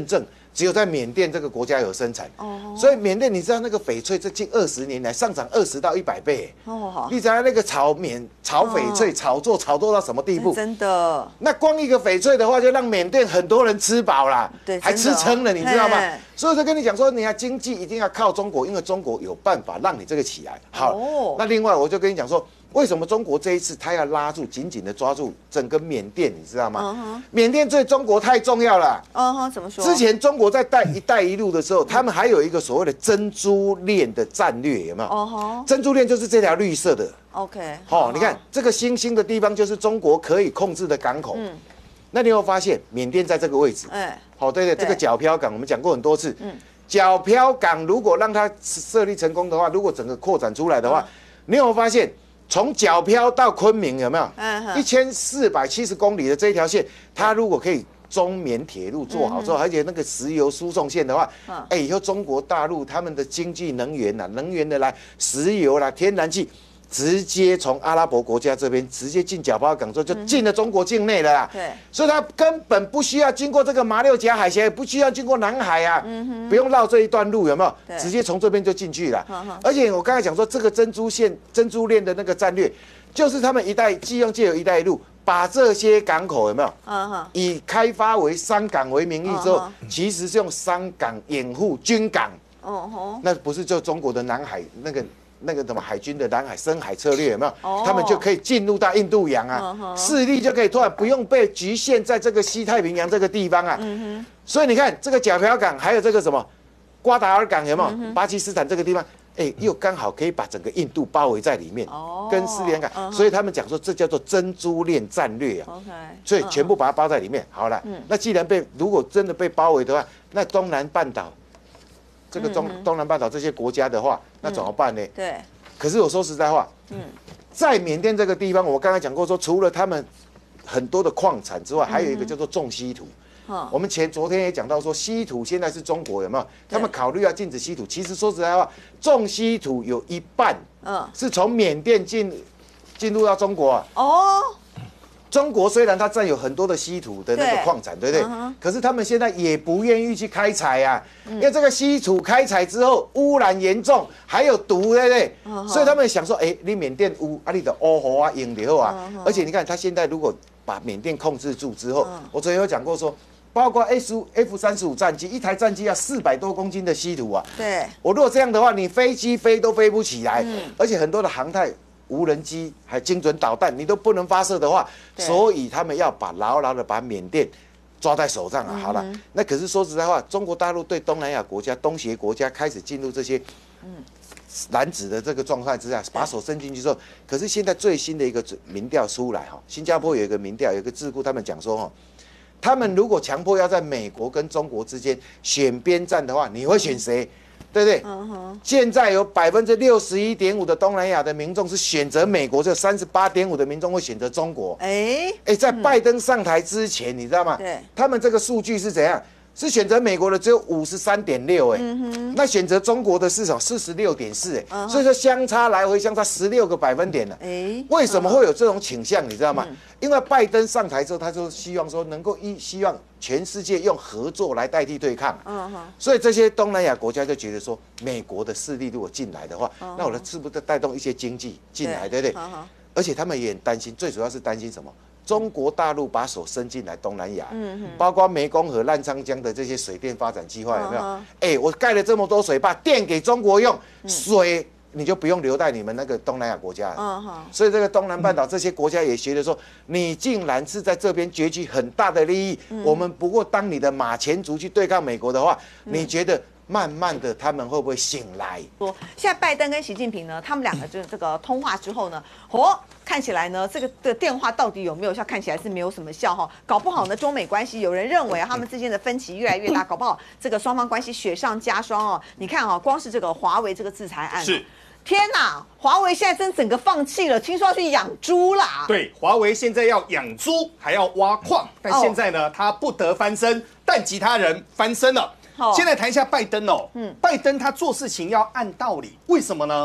只有在缅甸这个国家有生产。哦，所以缅甸你知道那个翡翠这近二十年来上涨二十到一百倍。哦，你知道那个炒缅炒翡翠炒作炒作到什么地步？ 真的。 那光一个翡翠的话，就让缅甸很多人吃饱了，对，还吃撑了，你知道吗？所以就跟你讲说，你要经济一定要靠中国，因为中国有办法让你这个起来。好，哦、那另外我就跟你讲说。为什么中国这一次他要拉住、紧紧的抓住整个缅甸？你知道吗？ Uh-huh. 缅甸对中国太重要了。 嗯哼，怎么说？ 之前中国在带“一带一路”的时候，他们还有一个所谓的珍珠链的战略，有没有？哦、uh-huh. 珍珠链就是这条绿色的。 OK。 好，你看这个星星的地方就是中国可以控制的港口。嗯。那你有发现缅甸在这个位置？哎。好，对对，这个皎漂港我们讲过很多次。嗯。皎漂港如果让它设立成功的话，如果整个扩展出来的话，嗯、你有没有发现？从皎漂到昆明有没有？一千四百七十公里的这一条线，它如果可以中缅铁路做好之后，而且那个石油输送线的话，哎，以后中国大陆他们的经济能源呐、能源的来石油啦、天然气，直接从阿拉伯国家这边直接进皎漂港之后，就进了中国境内了啦。对，所以它根本不需要经过这个马六甲海峡，也不需要经过南海啊，不用绕这一段路，有没有？直接从这边就进去了。而且我刚才讲说，这个珍珠线、珍珠链的那个战略，就是他们一带，既用借由一带一路，把这些港口有没有？以开发为商港为名义之后，其实是用商港掩护军港。哦，那不是就中国的南海那个？那个什么海军的南海深海策略有没有？ Oh. 他们就可以进入到印度洋啊， uh-huh. 势力就可以突然不用被局限在这个西太平洋这个地方啊。Uh-huh. 所以你看这个皎漂港，还有这个什么瓜达尔港有没有？ Uh-huh. 巴基斯坦这个地方，哎，又刚好可以把整个印度包围在里面， oh. 跟斯里兰卡。Uh-huh. 所以他们讲说这叫做珍珠链战略啊。Okay. 所以全部把它包在里面。好了， uh-huh. 那既然被如果真的被包围的话，那东南半岛这个中、uh-huh. 东南半岛这些国家的话，那怎么办呢？ Uh-huh. 对。可是我说实在话，嗯，在缅甸这个地方，我刚才讲过说，除了他们很多的矿产之外，还有一个叫做重稀土。嗯、我们前昨天也讲到说，稀土现在是中国有没有？他们考虑要禁止稀土。其实说实在话，重稀土有一半，嗯，是从缅甸进进入到中国啊。哦。中国虽然它占有很多的稀土的那个矿产， 对, 对不对？ Uh-huh. 可是他们现在也不愿意去开采啊，嗯、因为这个稀土开采之后污染严重，还有毒，对不对？ Uh-huh. 所以他们想说，哎，你缅甸污啊，你的欧河啊、引流啊， uh-huh. 而且你看他现在如果把缅甸控制住之后， uh-huh. 我昨天有讲过说，包括 F 三十五战机，一台战机要四百多公斤的稀土啊。对，我如果这样的话，你飞机飞都飞不起来，嗯、而且很多的航太。无人机还精准导弹，你都不能发射的话，所以他们要把牢牢的把缅甸抓在手上啊。嗯、好了，那可是说实在话，中国大陆对东南亚国家、东协国家开始进入这些染指的这个状态之下，把手伸进去之后，可是现在最新的一个民调出来哈，新加坡有一个民调，有一个智库他们讲说哈，他们如果强迫要在美国跟中国之间选边站的话，你会选谁？对不对？ Uh-huh. 现在有百分之六十一点五的东南亚的民众是选择美国，只有三十八点五的民众会选择中国。哎哎，在拜登上台之前，嗯、你知道吗？对，他们这个数据是怎样？是选择美国的只有五十三点六，哎，那选择中国的市场四十六点四，哎，所以说相差来回相差十六个百分点了。哎，为什么会有这种倾向？你知道吗？嗯、因为拜登上台之后，他就希望说能够一希望全世界用合作来代替对抗。嗯哼，所以这些东南亚国家就觉得说，美国的势力如果进来的话，那我的是不是带动一些经济进来，对不对？而且他们也很担心，最主要是担心什么？中国大陆把手伸进来东南亚，嗯、包括湄公河、澜沧江的这些水电发展计划有没有？哎、uh-huh. 欸，我盖了这么多水坝，电给中国用，嗯、水你就不用留在你们那个东南亚国家了。Uh-huh. 所以这个东南半岛这些国家也觉得说，你竟然是在这边攫取很大的利益，嗯、我们不过当你的马前卒去对抗美国的话，嗯、你觉得？慢慢的，他们会不会醒来？ 说现在拜登跟习近平呢，他们两个就这个通话之后呢，哦，看起来呢，这个的电话到底有没有效？看起来是没有什么效哈。搞不好呢，中美关系有人认为啊，他们之间的分歧越来越大，搞不好这个双方关系雪上加霜哦。你看啊，光是这个华为这个制裁案，是。天哪！华为现在真整个放弃了，听说要去养猪啦。 对，华为现在要养猪，还要挖矿，但现在呢，他不得翻身，但其他人翻身了。先来谈一下拜登哦，嗯，拜登他做事情要按道理，为什么呢？嗯，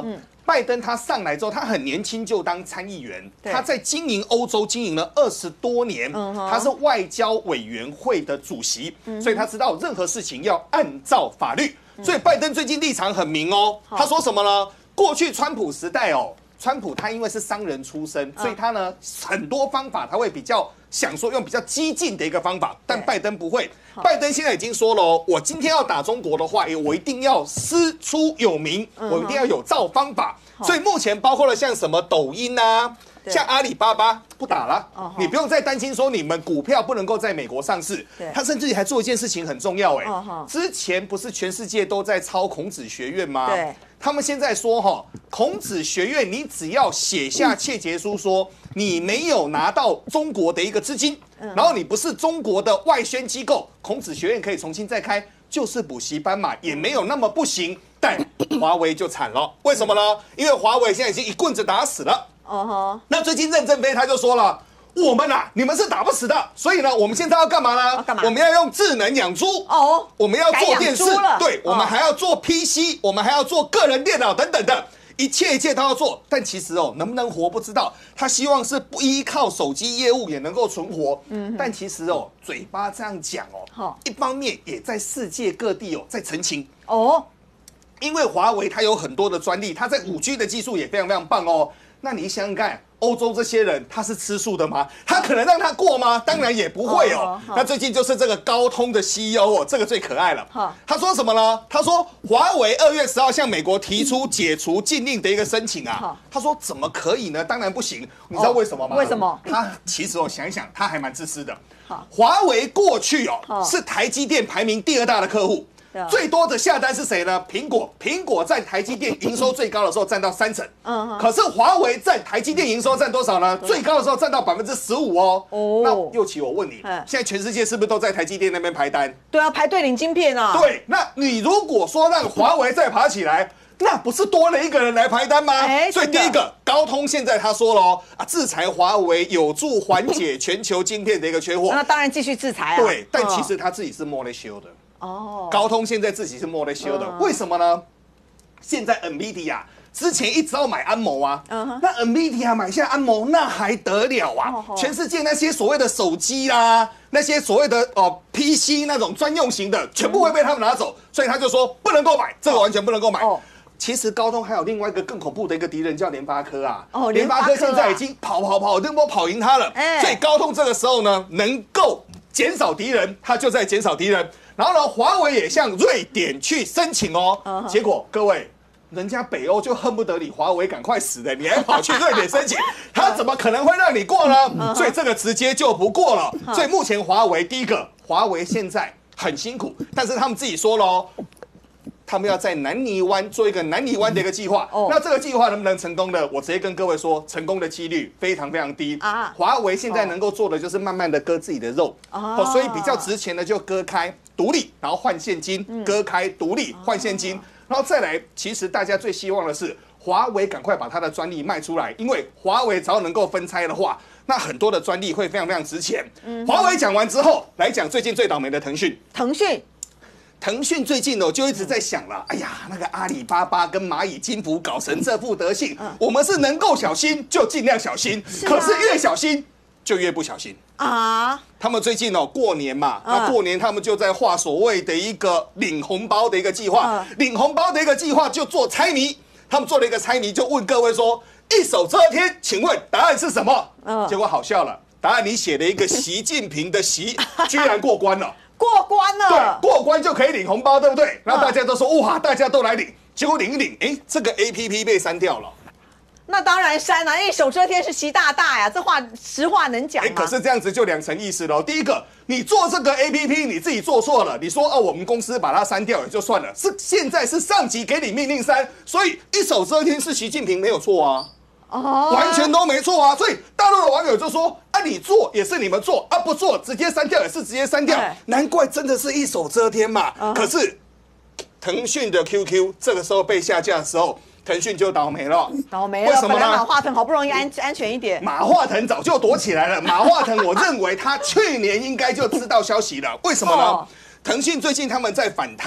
拜登他上来之后，他很年轻就当参议员，他在经营欧洲经营了二十多年，他是外交委员会的主席，所以他知道任何事情要按照法律。所以拜登最近立场很明哦，他说什么呢？过去川普时代哦，川普他因为是商人出身，所以他呢很多方法他会比较想说用比较激进的一个方法，但拜登不会。拜登现在已经说了哦，我今天要打中国的话，我一定要师出有名，我一定要有照方法。所以目前包括了像什么抖音啊，像阿里巴巴不打了，你不用再担心说你们股票不能够在美国上市。他甚至还做一件事情很重要哎，之前不是全世界都在抄孔子学院吗？对。他们现在说哈，孔子学院你只要写下切结书说你没有拿到中国的一个资金，然后你不是中国的外宣机构，孔子学院可以重新再开，就是补习班嘛，也没有那么不行。但华为就惨了，为什么呢？因为华为现在已经一棍子打死了。哦，那最近任正非他就说了。我们啊，你们是打不死的，所以呢，我们现在要干嘛呢？干嘛？我们要用智能养猪哦，我们要做电视，对，我们还要做 P C， 我们还要做个人电脑等等的，一切一切都要做。但其实哦，能不能活不知道。他希望是不依靠手机业务也能够存活。嗯，但其实哦，嘴巴这样讲哦，一方面也在世界各地哦在澄清哦，因为华为它有很多的专利，它在五 G 的技术也非常非常棒哦。那你想想看。欧洲这些人他是吃素的吗？他可能让他过吗？当然也不会哦。那最近就是这个高通的 C E O 哦，这个最可爱了。他说什么呢？他说华为二月十号向美国提出解除禁令的一个申请啊。他说怎么可以呢？当然不行。你知道为什么吗？ 为什么？ 他其实我想一想，他还蛮自私的。华为过去哦是台积电排名第二大的客户。最多的下单是谁呢？苹果，苹果占台积电营收最高的时候占到三成，嗯，可是华为占台积电营收占多少呢？最高的时候占到百分之十五哦。哦，那佑琪，我问你，现在全世界是不是都在台积电那边排单？ 对啊，排队领晶片啊。 对，那你如果说让华为再爬起来，那不是多了一个人来排单吗？欸、所以第一个，高通现在他说了哦，啊，制裁华为有助缓解全球晶片的一个缺货。 那当然继续制裁啊。 对，但其实他自己是默内修的。哦，高通现在自己是默内修的，为什么呢？现在 NVIDIA 之前一直要买安谋啊，那 NVIDIA 买下安谋那还得了啊？全世界那些所谓的手机啦，那些所谓的哦 P C 那种专用型的，全部会被他们拿走，所以他就说不能够买，这个完全不能够买。其实高通还有另外一个更恐怖的一个敌人叫联发科啊，哦，联发科现在已经跑跑跑，都跑赢他了，所以高通这个时候呢，能够减少敌人，他就在减少敌人。然后呢，华为也向瑞典去申请哦， uh-huh. 结果各位，人家北欧就恨不得你华为赶快死的，你还跑去瑞典申请，他怎么可能会让你过呢？ Uh-huh. 所以这个直接就不过了。Uh-huh. 所以目前华为第一个，华为现在很辛苦，但是他们自己说了哦。他们要在南泥湾做一个南泥湾的一个计划，哦、那这个计划能不能成功呢？我直接跟各位说，成功的几率非常非常低。啊，华为现在能够做的就是慢慢的割自己的肉，哦，所以比较值钱的就割开独立，然后换现金，嗯、割开独立换现金，然后再来，其实大家最希望的是华为赶快把它的专利卖出来，因为华为只要能够分拆的话，那很多的专利会非常非常值钱。嗯，华为讲完之后，来讲最近最倒霉的腾讯， 腾讯。 腾讯最近呢就一直在想了，哎呀，那个阿里巴巴跟蚂蚁金服搞成这副德性，我们是能够小心就尽量小心，可是越小心就越不小心啊。他们最近哦过年嘛，那过年他们就在画所谓的一个领红包的一个计划，领红包的一个计划就做猜谜，他们做了一个猜谜，就问各位说一手遮天，请问答案是什么？结果好笑了，答案你写了一个习近平的习，居然过关了。 过关了， 对，过关就可以领红包，对不对？然后大家都说哇，大家都来领，结果领一领，哎，这个 A P P 被删掉了。 那当然删了，因为手遮天是习大大呀，这话实话能讲吗？ 可是这样子就两层意思了。第一个，你做这个 A P P 你自己做错了，你说哦，我们公司把它删掉也就算了，是现在是上级给你命令删，所以一手遮天是习近平没有错啊。哦，完全都没错啊！所以大陆的网友就说：“啊，你做也是你们做，啊不做直接删掉也是直接删掉，难怪真的是一手遮天嘛。Uh-huh. ”可是腾讯的 Q Q 这个时候被下架的时候，腾讯就倒霉了。 倒霉了，为什么呢？马化腾好不容易安安全一点， 马化腾早就躲起来了。马化腾，我认为他去年应该就知道消息了。为什么呢？ Oh. 腾讯最近他们在反贪。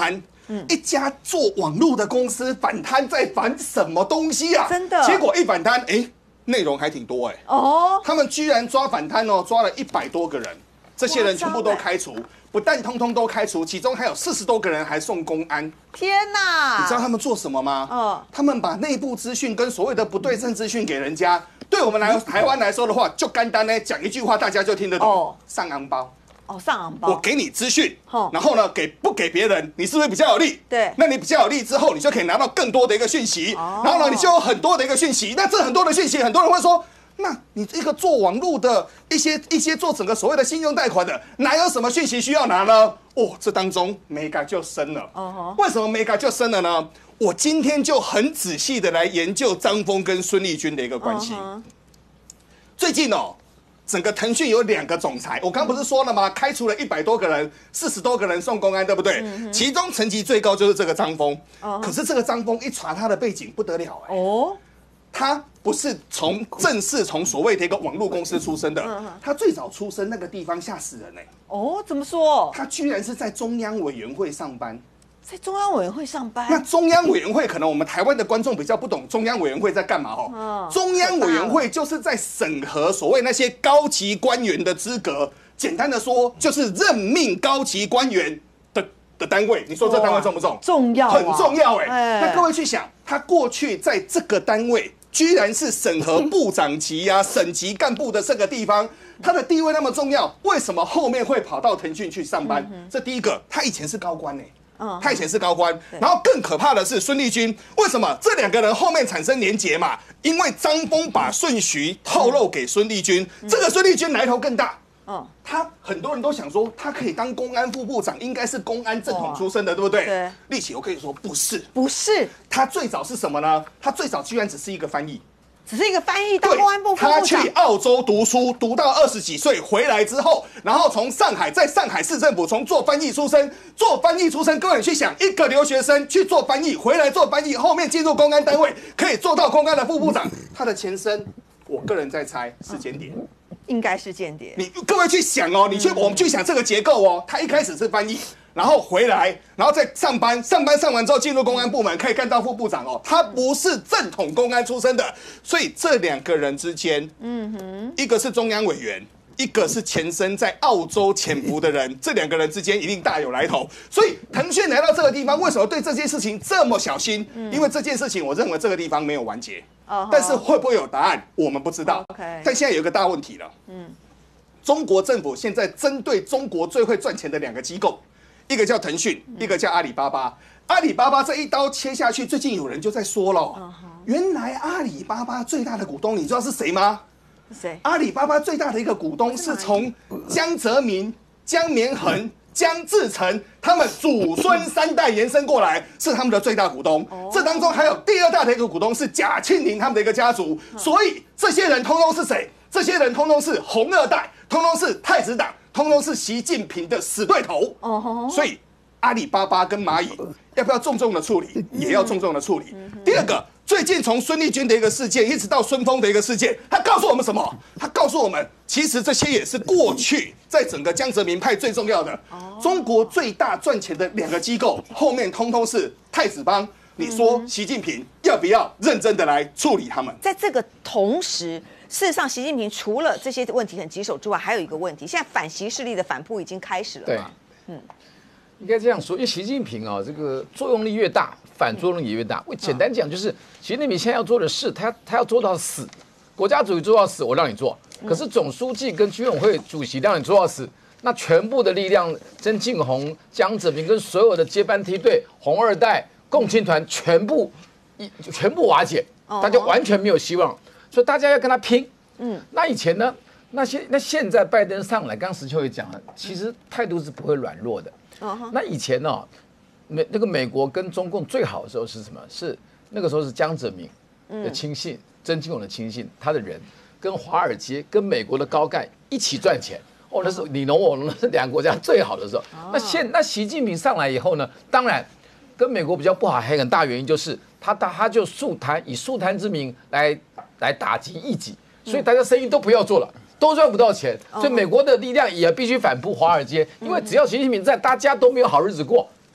嗯，一家做网络的公司反贪在反什么东西啊？ 真的， 结果一反贪，哎，内容还挺多哎。哦，他们居然抓反贪哦，抓了一百多个人，这些人全部都开除。不但通通都开除，其中还有四十多个人还送公安。 天哪！ 你知道他们做什么吗？嗯，他们把内部资讯跟所谓的不对称资讯给人家。对我们来台湾来说的话，就简单呢，讲一句话大家就听得懂。哦，上昂包。 哦，上昂包。 我给你资讯，然后呢，给不给别人，你是不是比较有利？ 对。 那你比较有利之后，你就可以拿到更多的一个讯息。哦。然后呢，你就有很多的一个讯息。那这很多的讯息，很多人会说。那你这个做网络的一些一些做整个所谓的信用贷款的，哪有什么讯息需要拿呢？哦，这当中 mega 就深了。哦、uh， 为什么 mega 就深了呢？我今天就很仔细的来研究张峰跟孙立军的一个关系。Uh-huh. 最近哦，整个腾讯有两个总裁，我刚不是说了吗？开除了一百多个人，四十多个人送公安，对不对？ Uh-huh. 其中层级最高就是这个张峰。Uh-huh. 可是这个张峰一查他的背景不得了哎、欸。哦。Uh-huh.他不是从正式从所谓的一个网络公司出身的，他最早出生那个地方吓死人哎、欸！ 哦，怎么说？ 他居然是在中央委员会上班， 在中央委员会上班。 那中央委员会可能我们台湾的观众比较不懂中央委员会在干嘛哦。嗯、中央委员会就是在审核所谓那些高级官员的资格，简单的说就是任命高级官员的的单位。你说这单位重不重？ 重要、啊， 很重要哎、欸。那各位去想，他过去在这个单位。居然是审核部长级啊、省级干部的这个地方，他的地位那么重要，为什么后面会跑到腾讯去上班？这第一个，他以前是高官呢、欸，他以前是高官。然后更可怕的是孙立军，为什么这两个人后面产生连结嘛？因为张峰把顺序透露给孙立军，这个孙立军来头更大。嗯，他很多人都想说，他可以当公安副部长，应该是公安正统出身的，对不对？对。立起，我可以说不是， 不是。 他最早是什么呢？他最早居然只是一个翻译， 只是一个翻译，当公安部副部长。 他去澳洲读书，读到二十几岁回来之后，然后从上海，在上海市政府从做翻译出身，做翻译出身，各位你去想，一个留学生去做翻译，回来做翻译，后面进入公安单位，可以做到公安的副部长，他的前身，我个人在猜是间谍。 应该是间谍。 你各位去想哦，你去、嗯、我们去想这个结构哦。他一开始是翻译，然后回来，然后再上班，上班上完之后进入公安部门，可以干到副部长哦。他不是正统公安出身的，所以这两个人之间，嗯哼，一个是中央委员，一个是前身在澳洲潜伏的人，这两个人之间一定大有来头。所以腾讯来到这个地方，为什么对这件事情这么小心？嗯、因为这件事情，我认为这个地方没有完结。Uh-huh. 但是会不会有答案，我们不知道。Okay. 但现在有一个大问题了。嗯，中国政府现在针对中国最会赚钱的两个机构，一个叫腾讯，一个叫阿里巴巴。阿里巴巴这一刀切下去，最近有人就在说了， uh-huh. 原来阿里巴巴最大的股东，你知道是谁吗？ 谁？ 阿里巴巴最大的一个股东是从江泽民、江绵恒。江志成他们祖孙三代延伸过来，是他们的最大股东。Oh. 这当中还有第二大的一个股东是贾庆林他们的一个家族。Oh. 所以这些人通通是谁？这些人通通是红二代，通通是太子党，通通是习近平的死对头。Oh. 所以阿里巴巴跟蚂蚁要不要重重的处理？也要重重的处理。第二个。最近从孙立军的一个事件，一直到孙峰的一个事件，他告诉我们什么？他告诉我们，其实这些也是过去在整个江泽民派最重要的，中国最大赚钱的两个机构，后面通通是太子帮。你说习近平要不要认真的来处理他们？ 在这个同时，事实上，习近平除了这些问题很棘手之外，还有一个问题，现在反习势力的反扑已经开始了嘛？嗯。 应该这样说，因为习近平啊，这个作用力越大，反作用力也越大。我简单讲，就是习近平现在要做的事，他他要做到死，国家主席做到死，我让你做。可是总书记跟军委会主席让你做到死，那全部的力量，曾庆红、江泽民跟所有的接班梯队、红二代、共青团，全部一全部瓦解，大家完全没有希望。所以大家要跟他拼。嗯，那以前呢？那现那现在拜登上来，刚刚石秋也讲了，其实态度是不会软弱的。Uh-huh. 那以前呢、哦，美那个美国跟中共最好的时候是什么？是那个时候是江泽民的亲信，嗯、曾庆红的亲信，他的人跟华尔街、跟美国的高干一起赚钱。哦，那是你侬我侬，那是两个国家最好的时候。Uh-huh. 那现那习近平上来以后呢，当然跟美国比较不好，还有很大原因就是他他他就肃贪，以肃贪之名来来打击异己，所以大家生意都不要做了。都赚不到钱，所以美国的力量也必须反扑华尔街，因为只要习近平在，大家都没有好日子过。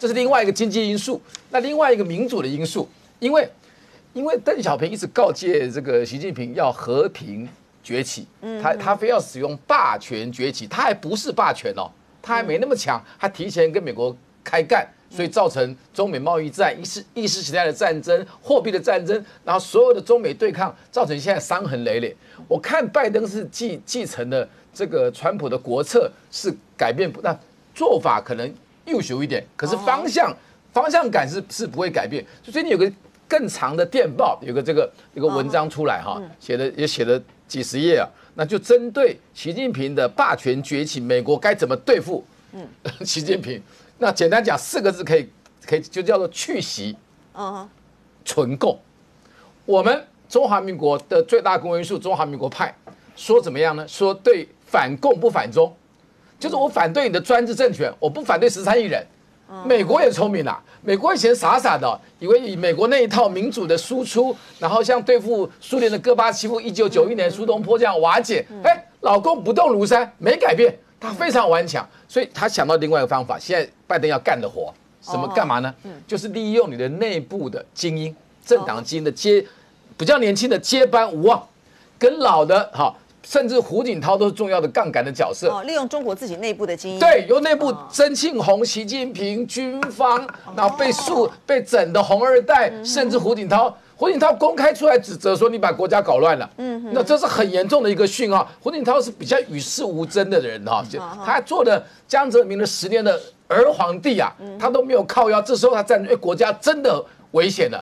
这是另外一个经济因素。那另外一个民主的因素，因为因为邓小平一直告诫这个习近平要和平崛起，他他非要使用霸权崛起，他还不是霸权哦，他还没那么强，他提前跟美国开干。所以造成中美贸易战、意识意识形态的战争、货币的战争，然后所有的中美对抗，造成现在伤痕累累。我看拜登是继继承了这个川普的国策，是改变不，那做法可能优秀一点，可是方向方向感是是不会改变。所以最近有个更长的电报，有个这个有个文章出来哈，写的也写了几十页啊，那就针对习近平的霸权崛起，美国该怎么对付习近平。那简单讲四个字可以，可以就叫做去习，嗯，存共。我们中华民国的最大公约数，中华民国派说怎么样呢？说对反共不反中，就是我反对你的专制政权，我不反对十三亿人。美国也聪明啦，美国以前傻傻的，以为以美国那一套民主的输出，然后像对付苏联的戈巴契夫，一九九一年苏东坡这样瓦解，哎，老共不动如山，没改变。他非常顽强，所以他想到另外一个方法。现在拜登要干的活，什么干嘛呢？就是利用你的内部的精英，政党精英的接，比较年轻的接班无望，跟老的哈，甚至胡锦涛都是重要的杠杆的角色。 哦，利用中国自己内部的精英。 对，由内部曾庆红、习近平、军方，然后被诉被整的红二代，甚至胡锦涛。胡锦涛公开出来指责说你把国家搞乱了，嗯，那这是很严重的一个讯号。胡锦涛是比较与世无争的人哈，他做的江泽民的十年的儿皇帝啊，他都没有靠腰，这时候他站，哎，国家真的危险了。